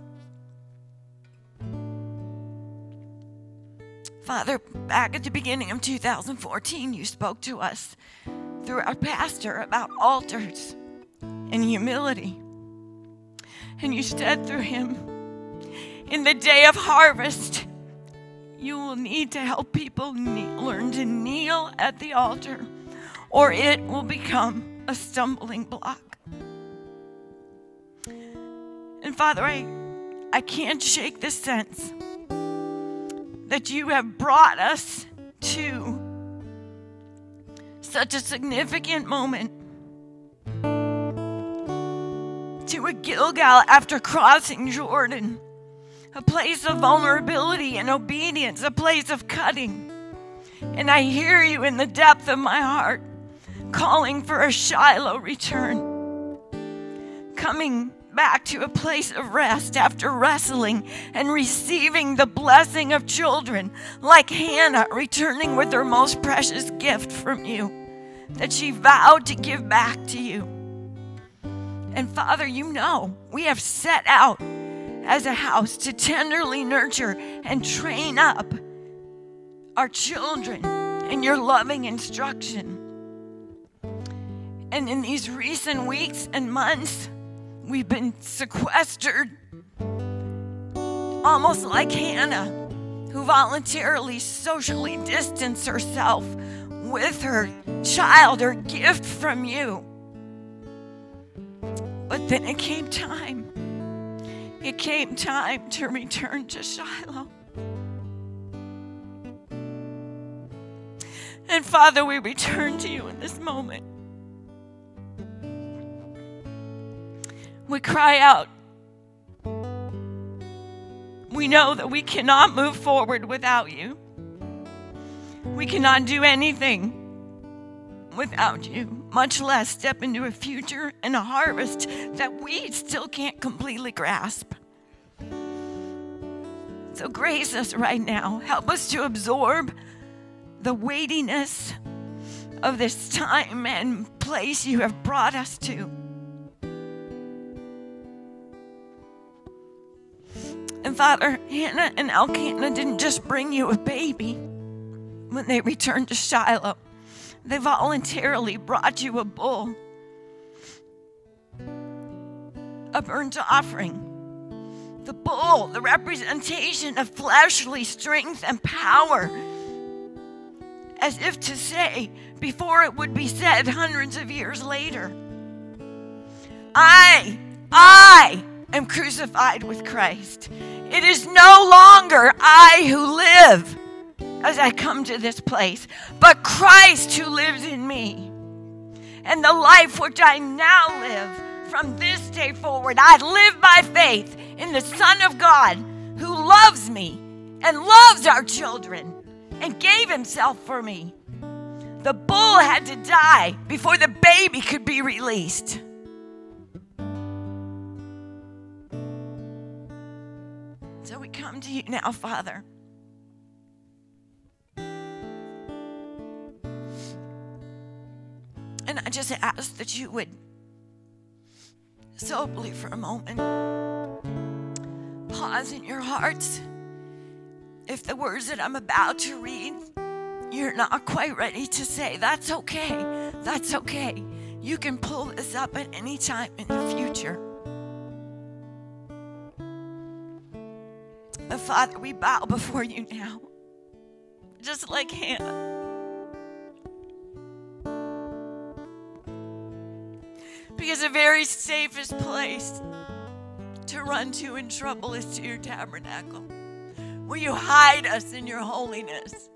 Father, back at the beginning of 2014, you spoke to us through our pastor about altars and humility. And you said through him, in the day of harvest, you will need to help people learn to kneel at the altar, or it will become a stumbling block. And Father, I can't shake the sense that you have brought us to such a significant moment, to a Gilgal after crossing Jordan, a place of vulnerability and obedience, a place of cutting. And I hear you in the depth of my heart calling for a Shiloh return. coming back to a place of rest after wrestling and receiving the blessing of children, like Hannah returning with her most precious gift from you that she vowed to give back to you. And Father, you know we have set out as a house to tenderly nurture and train up our children in your loving instruction. And in these recent weeks and months, we've been sequestered, almost like Hannah, who voluntarily socially distanced herself with her child or gift from you. But then it came time. It came time to return to Shiloh. And Father, we return to you in this moment. We cry out. We know that we cannot move forward without you. We cannot do anything without you, much less step into a future and a harvest that we still can't completely grasp. So grace us right now. Help us to absorb the weightiness of this time and place you have brought us to. And Father, Hannah and Elkanah didn't just bring you a baby when they returned to Shiloh. They voluntarily brought you a bull, a burnt offering. The bull, the representation of fleshly strength and power, as if to say, before it would be said hundreds of years later, I am crucified with Christ. It is no longer I who live as I come to this place, but Christ who lives in me. And the life which I now live from this day forward, I live by faith in the Son of God who loves me and loves our children and gave himself for me. The bull had to die before the baby could be released. So we come to you now, Father. And I just ask that you would soberly for a moment pause in your hearts. If the words that I'm about to read, you're not quite ready to say, that's okay. That's okay. You can pull this up at any time in the future. But Father, we bow before you now, just like Hannah. Because the very safest place to run to in trouble is to your tabernacle. Will you hide us in your holiness?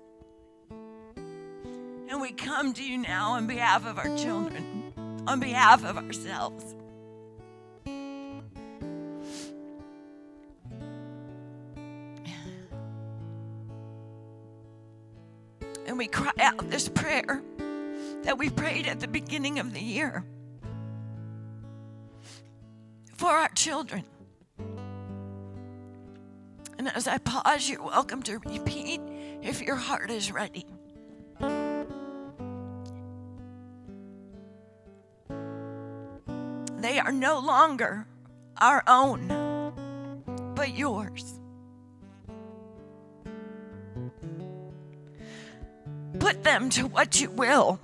And we come to you now on behalf of our children, on behalf of ourselves. And we cry out this prayer that we prayed at the beginning of the year for our children. And as I pause, you're welcome to repeat if your heart is ready. They are no longer our own, but yours. Put them to what you will.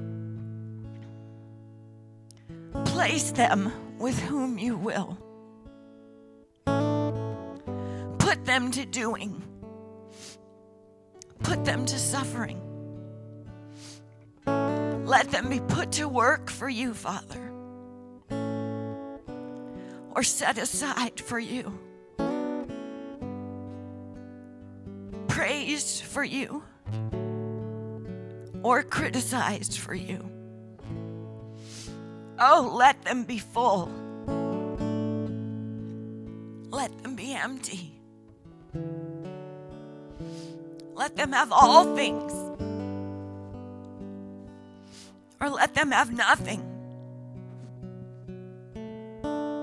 Place them with whom you will. Put them to doing. Put them to suffering. Let them be put to work for you, Father, or set aside for you. Praised for you, or criticized for you. Oh, let them be full. Let them be empty. Let them have all things, or let them have nothing.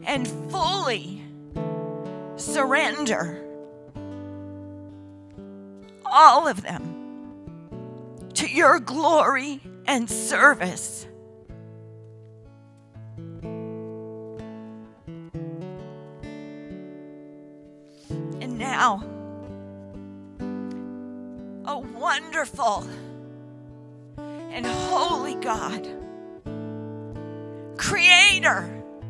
and fully surrender all of them to your glory and service. And now, a wonderful and holy God, Creator,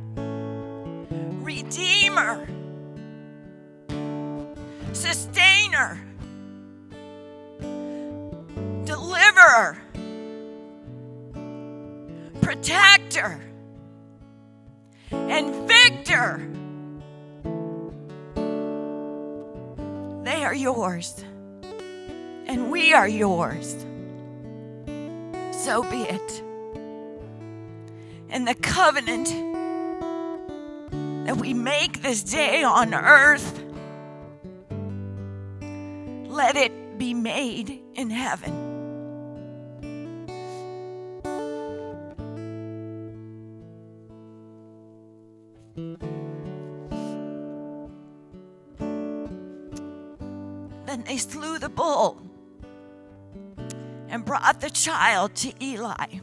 Redeemer, Sustainer, Deliverer, Protector, and Victor. They are yours, and we are yours. So be it. And the covenant that we make this day on earth, let it be made in heaven. Then they slew the bull and brought the child to Eli.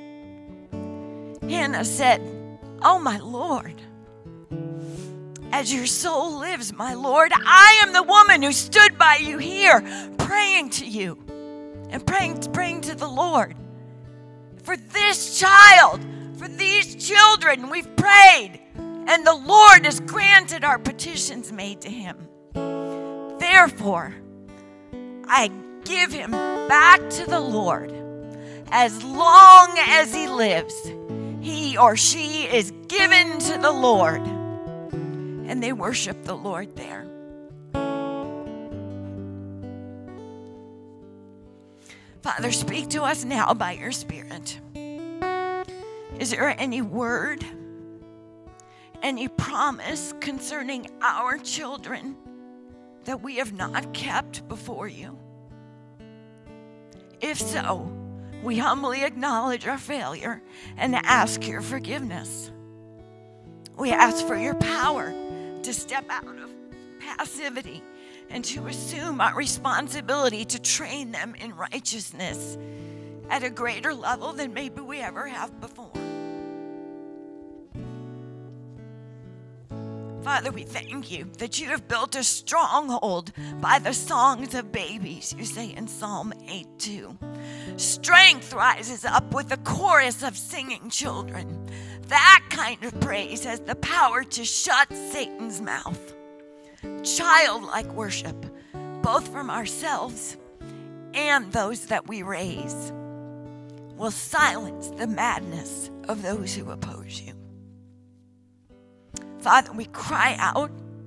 Hannah said, "Oh, my Lord, as your soul lives, my Lord, I am the woman who stood by you here, praying to you and praying to the Lord. For this child, for these children, we've prayed, and the Lord has granted our petitions made to him. Therefore, I give him back to the Lord. As long as he lives, he or she is given to the Lord." And they worship the Lord there. Father, speak to us now by your Spirit. Is there any word, any promise concerning our children that we have not kept before you? If so, we humbly acknowledge our failure and ask your forgiveness. We ask for your power to step out of passivity and to assume our responsibility to train them in righteousness at a greater level than maybe we ever have before. Father, we thank you that you have built a stronghold by the songs of babies, you say in Psalm 8:2. Strength rises up with the chorus of singing children. That kind of praise has the power to shut Satan's mouth. Childlike worship, both from ourselves and those that we raise, will silence the madness of those who oppose you. Father, we cry out,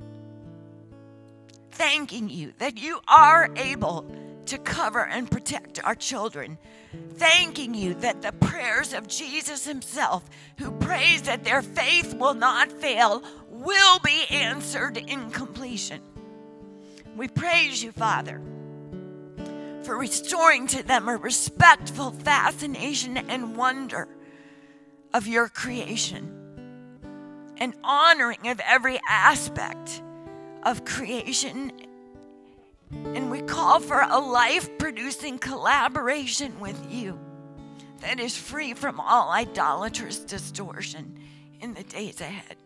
thanking you that you are able to cover and protect our children. Thanking you that the prayers of Jesus himself, who prays that their faith will not fail, will be answered in completion. We praise you, Father, for restoring to them a respectful fascination and wonder of your creation, an honoring of every aspect of creation. And we call for a life-producing collaboration with you that is free from all idolatrous distortion in the days ahead.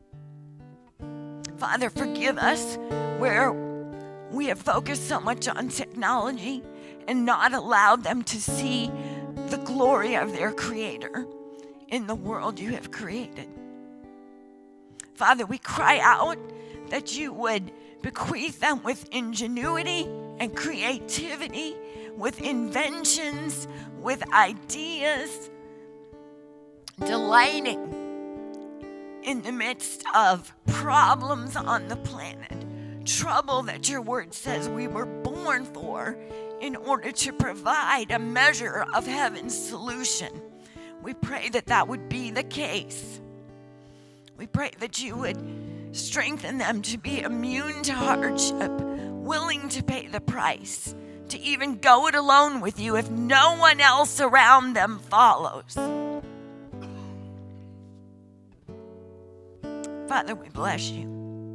Father, forgive us where we have focused so much on technology and not allowed them to see the glory of their Creator in the world you have created. Father, we cry out that you would bequeath them with ingenuity and creativity, with inventions, with ideas, delighting in the midst of problems on the planet, trouble that your word says we were born for in order to provide a measure of heaven's solution. We pray that that would be the case. We pray that you would strengthen them to be immune to hardship, willing to pay the price, to even go it alone with you if no one else around them follows. Father, we bless you.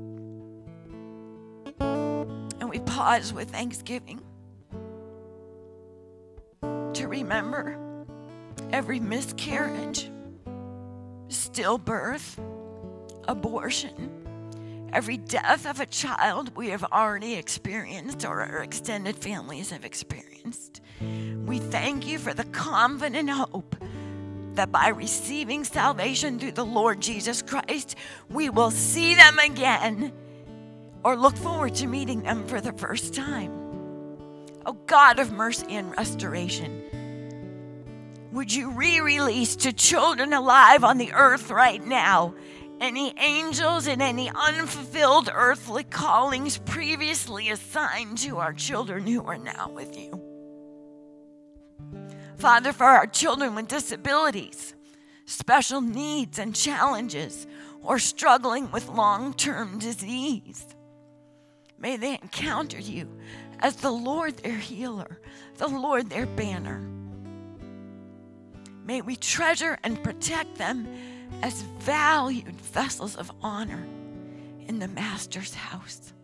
And we pause with thanksgiving to remember every miscarriage, stillbirth, abortion, every death of a child we have already experienced or our extended families have experienced. We thank you for the confident hope that by receiving salvation through the Lord Jesus Christ, we will see them again or look forward to meeting them for the first time. Oh God of mercy and restoration, would you re-release to children alive on the earth right now any angels and any unfulfilled earthly callings previously assigned to our children who are now with you? Father, for our children with disabilities, special needs and challenges, or struggling with long-term disease, may they encounter you as the Lord their healer, the Lord their banner. May we treasure and protect them as valued vessels of honor in the Master's house.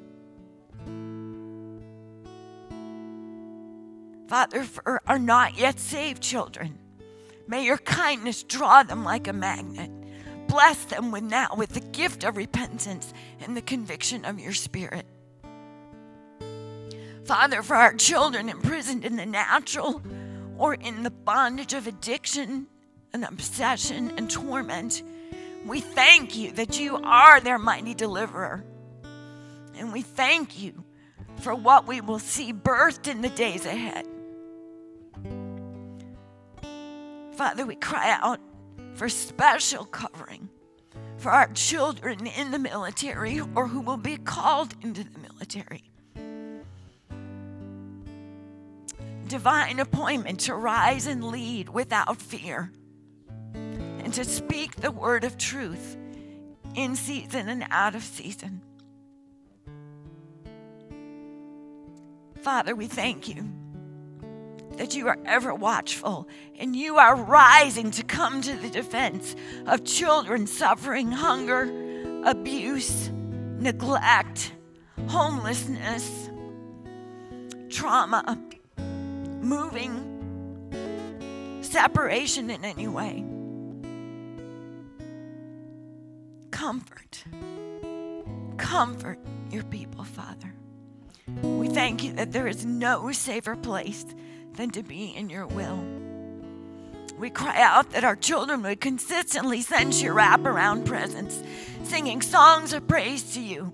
Father, for our not yet saved children, may your kindness draw them like a magnet. Bless them with the gift of repentance and the conviction of your Spirit. Father, for our children imprisoned in the natural or in the bondage of addiction and obsession and torment, we thank you that you are their mighty deliverer. And we thank you for what we will see birthed in the days ahead. Father, we cry out for special covering for our children in the military or who will be called into the military. Divine appointment to rise and lead without fear and to speak the word of truth in season and out of season. Father, we thank you that you are ever watchful and you are rising to come to the defense of children suffering hunger, abuse, neglect, homelessness, trauma, moving, separation in any way. Comfort your people, Father. We thank you that there is no safer place than to be in your will. We cry out that our children would consistently sense your wraparound presence, singing songs of praise to you.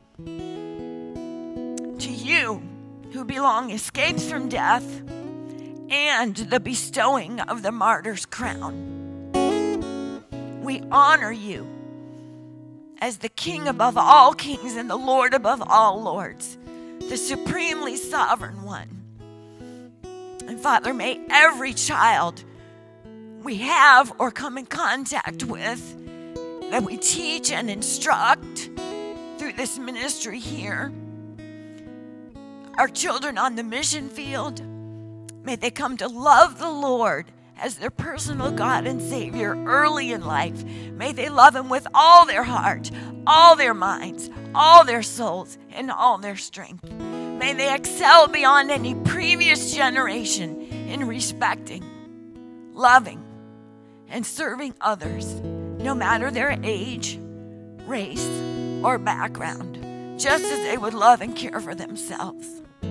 To you who belong escapes from death and the bestowing of the martyr's crown. We honor you as the King above all kings and the Lord above all lords, the supremely sovereign one. And Father, may every child we have or come in contact with, that we teach and instruct through this ministry here, our children on the mission field, may they come to love the Lord as their personal God and Savior early in life. May they love him with all their heart, all their minds, all their souls, and all their strength. May they excel beyond any previous generation in respecting, loving, and serving others, no matter their age, race, or background, just as they would love and care for themselves.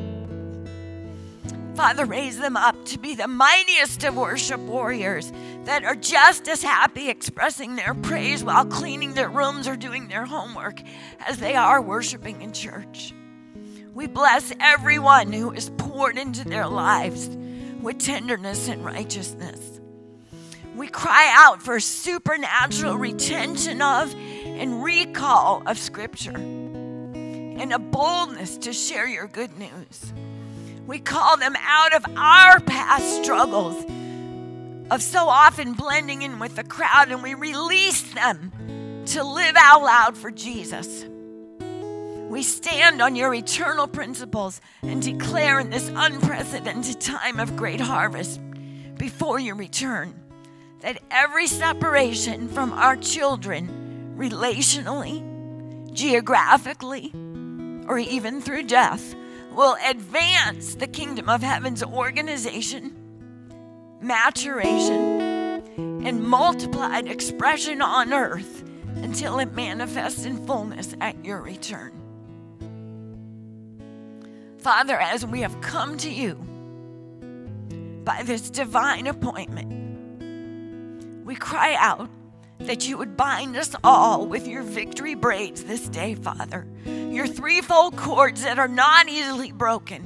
Father, raise them up to be the mightiest of worship warriors that are just as happy expressing their praise while cleaning their rooms or doing their homework as they are worshiping in church. We bless everyone who is poured into their lives with tenderness and righteousness. We cry out for supernatural retention of and recall of Scripture and a boldness to share your good news. We call them out of our past struggles of so often blending in with the crowd, and we release them to live out loud for Jesus. We stand on your eternal principles and declare in this unprecedented time of great harvest before your return that every separation from our children relationally, geographically, or even through death, will advance the kingdom of heaven's organization, maturation, and multiplied expression on earth until it manifests in fullness at your return. Father, as we have come to you by this divine appointment, we cry out that you would bind us all with your victory braids this day, Father, your threefold cords that are not easily broken.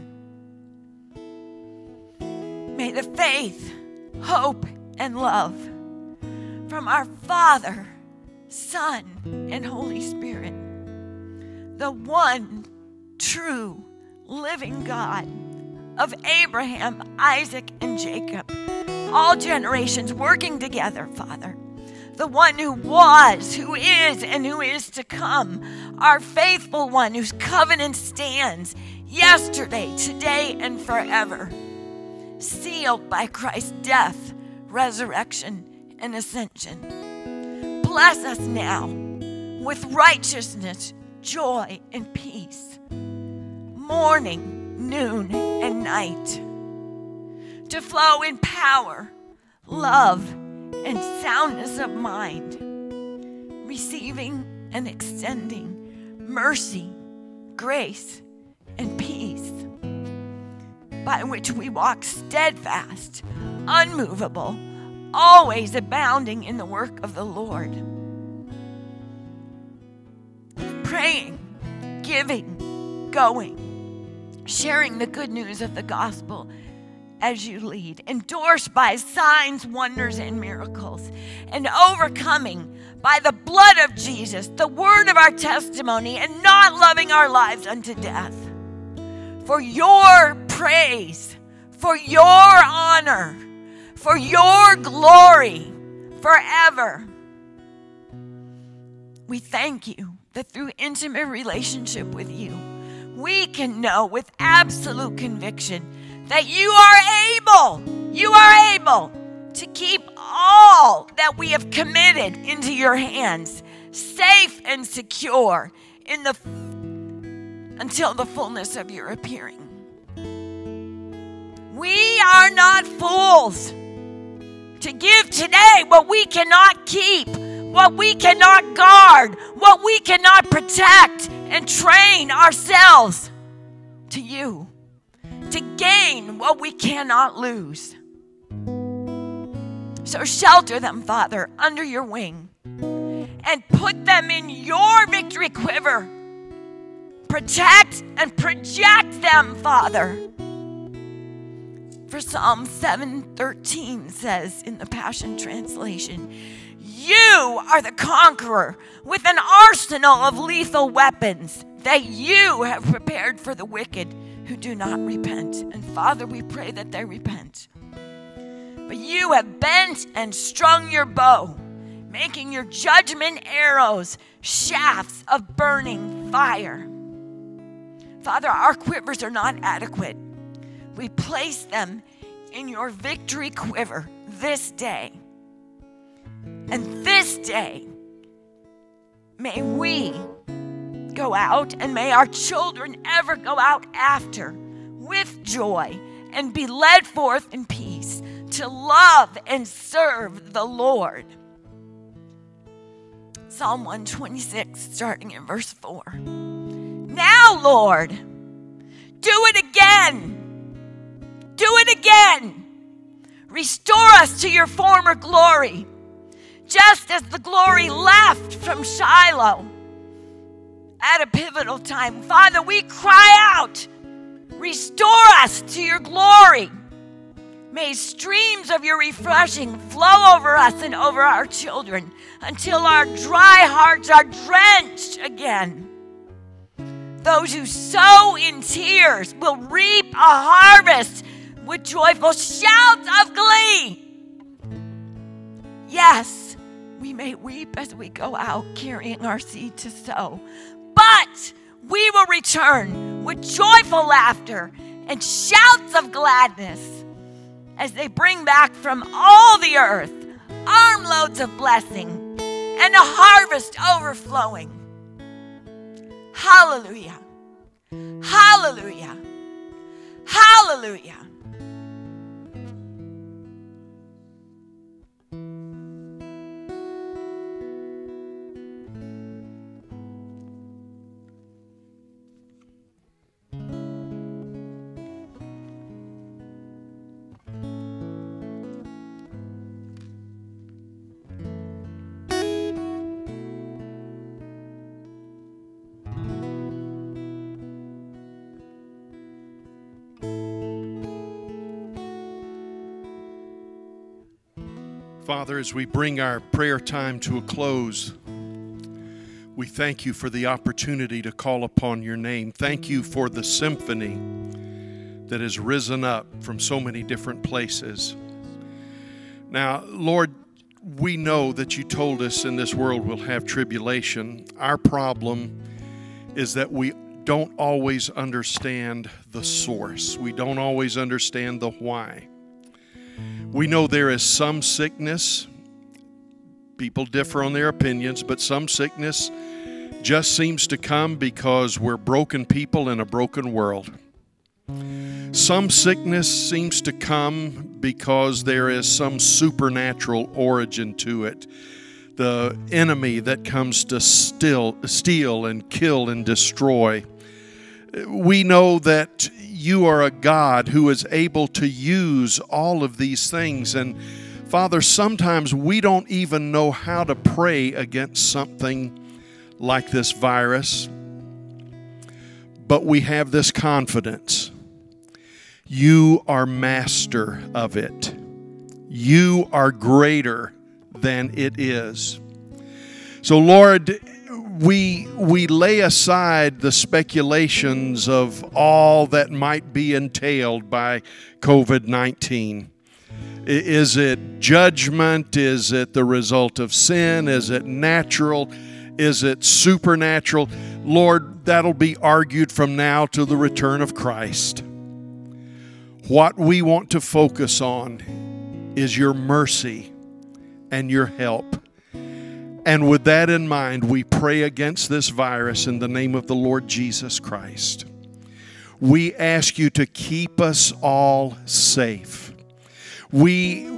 May the faith, hope, and love from our Father, Son, and Holy Spirit, the one true living God of Abraham, Isaac, and Jacob, all generations working together, Father, the one who was, who is, and who is to come, our faithful one whose covenant stands yesterday, today, and forever, sealed by Christ's death, resurrection, and ascension. Bless us now with righteousness, joy, and peace, morning, noon, and night, to flow in power, love, and soundness of mind, receiving and extending mercy, grace, and peace, by which we walk steadfast, unmovable, always abounding in the work of the Lord, praying, giving, going, sharing the good news of the gospel as you lead, endorsed by signs, wonders, and miracles, and overcoming by the blood of Jesus, the word of our testimony, and not loving our lives unto death. For your praise, for your honor, for your glory forever. We thank you that through intimate relationship with you, we can know with absolute conviction that you are able to keep all that we have committed into your hands, safe and secure until the fullness of your appearing. We are not fools to give today what we cannot keep, what we cannot guard, what we cannot protect, and train ourselves to you, to gain what we cannot lose. So shelter them, Father, under your wing, and put them in your victory quiver. Protect and project them, Father. For Psalm 7:13 says in the Passion Translation, you are the conqueror with an arsenal of lethal weapons that you have prepared for the wicked who do not repent. And Father, we pray that they repent. But you have bent and strung your bow, making your judgment arrows shafts of burning fire. Father, our quivers are not adequate. We place them in your victory quiver this day. And this day, may we go out, and may our children ever go out after with joy and be led forth in peace to love and serve the Lord. Psalm 126, starting in verse 4. Now, Lord, do it again. Do it again. Restore us to your former glory, just as the glory left from Shiloh at a pivotal time. Father, we cry out, restore us to your glory. May streams of your refreshing flow over us and over our children until our dry hearts are drenched again. Those who sow in tears will reap a harvest with joyful shouts of glee. Yes, we may weep as we go out carrying our seed to sow, but we will return with joyful laughter and shouts of gladness as they bring back from all the earth armloads of blessing and a harvest overflowing. Hallelujah. Hallelujah. Hallelujah. Father, as we bring our prayer time to a close, we thank you for the opportunity to call upon your name. Thank you for the symphony that has risen up from so many different places. Now, Lord, we know that you told us in this world we'll have tribulation. Our problem is that we don't always understand the source. We don't always understand the why. We know there is some sickness. People differ on their opinions, but some sickness just seems to come because we're broken people in a broken world. Some sickness seems to come because there is some supernatural origin to it. The enemy that comes to steal and kill and destroy. We know that you are a God who is able to use all of these things. And Father, sometimes we don't even know how to pray against something like this virus, but we have this confidence. You are master of it. You are greater than it is. So Lord, we lay aside the speculations of all that might be entailed by COVID-19. Is it judgment? Is it the result of sin? Is it natural? Is it supernatural? Lord, that'll be argued from now to the return of Christ. What we want to focus on is your mercy and your help. And with that in mind, we pray against this virus in the name of the Lord Jesus Christ. We ask you to keep us all safe. We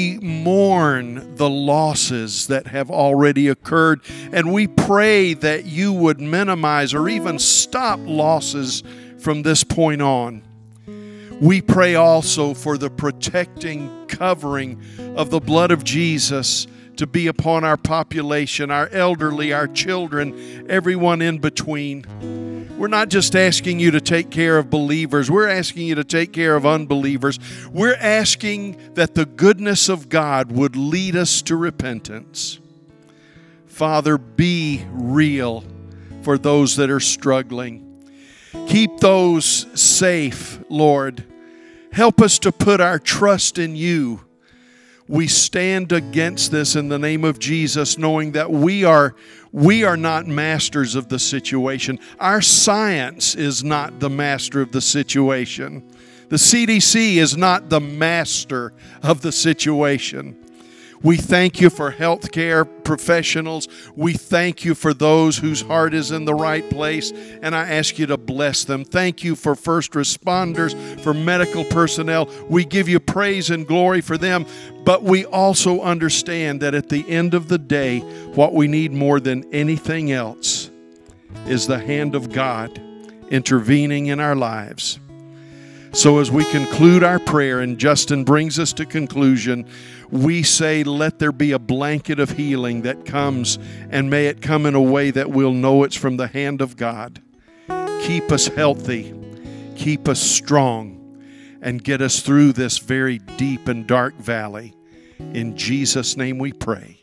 mourn the losses that have already occurred, and we pray that you would minimize or even stop losses from this point on. We pray also for the protecting covering of the blood of Jesus to be upon our population, our elderly, our children, everyone in between. We're not just asking you to take care of believers. We're asking you to take care of unbelievers. We're asking that the goodness of God would lead us to repentance. Father, be real for those that are struggling. Keep those safe, Lord. Help us to put our trust in you. We stand against this in the name of Jesus, knowing that we are not masters of the situation. Our science is not the master of the situation. The CDC is not the master of the situation. We thank you for healthcare professionals. We thank you for those whose heart is in the right place, and I ask you to bless them. Thank you for first responders, for medical personnel. We give you praise and glory for them, but we also understand that at the end of the day, what we need more than anything else is the hand of God intervening in our lives. So as we conclude our prayer, and Justin brings us to conclusion, we say, let there be a blanket of healing that comes, and may it come in a way that we'll know it's from the hand of God. Keep us healthy, keep us strong, and get us through this very deep and dark valley. In Jesus' name we pray.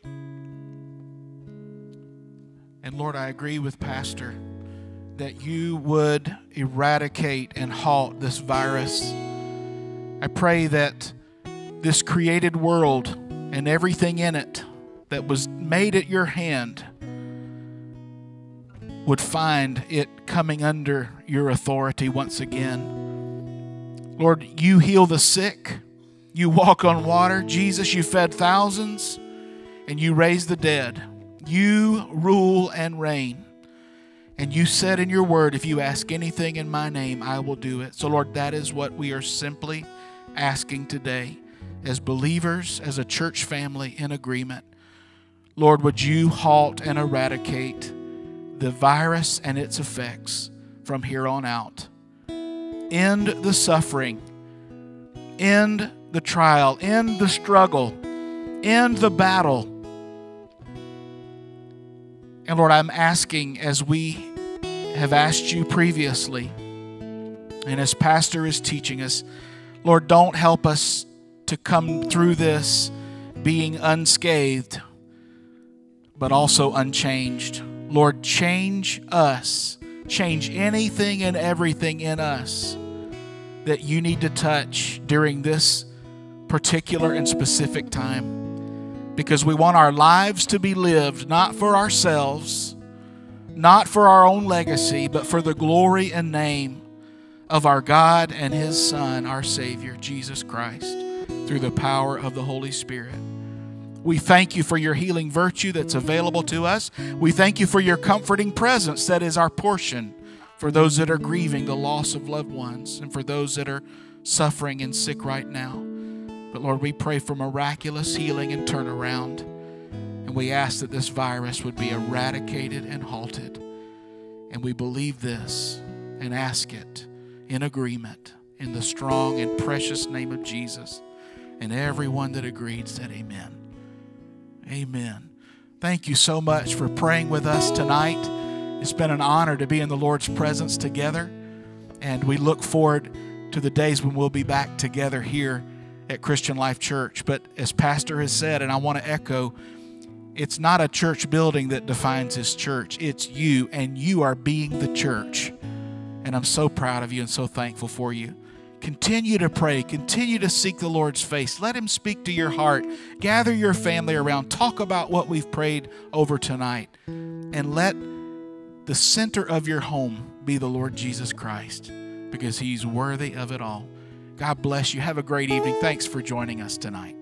And Lord, I agree with Pastor that you would eradicate and halt this virus. I pray that this created world and everything in it that was made at your hand would find it coming under your authority once again. Lord, you heal the sick. You walk on water. Jesus, you fed thousands, and you raise the dead. You rule and reign. And you said in your word, if you ask anything in my name, I will do it. So, Lord, that is what we are simply asking today as believers, as a church family in agreement. Lord, would you halt and eradicate the virus and its effects from here on out? End the suffering. End the trial. End the struggle. End the battle. And Lord, I'm asking, as we have asked you previously, and as Pastor is teaching us, Lord, don't help us to come through this being unscathed, but also unchanged. Lord, change us. Change anything and everything in us that you need to touch during this particular and specific time. Because we want our lives to be lived not for ourselves, not for our own legacy, but for the glory and name of our God and His Son, our Savior, Jesus Christ, through the power of the Holy Spirit. We thank you for your healing virtue that's available to us. We thank you for your comforting presence that is our portion for those that are grieving the loss of loved ones and for those that are suffering and sick right now. But Lord, we pray for miraculous healing and turnaround. And we ask that this virus would be eradicated and halted. And we believe this and ask it in agreement in the strong and precious name of Jesus. And everyone that agreed said amen. Amen. Thank you so much for praying with us tonight. It's been an honor to be in the Lord's presence together. And we look forward to the days when we'll be back together here at Christian Life Church. But as Pastor has said, and I want to echo, it's not a church building that defines His church. It's you, and you are being the church. And I'm so proud of you and so thankful for you. Continue to pray. Continue to seek the Lord's face. Let Him speak to your heart. Gather your family around. Talk about what we've prayed over tonight. And let the center of your home be the Lord Jesus Christ, because He's worthy of it all. God bless you. Have a great evening. Thanks for joining us tonight.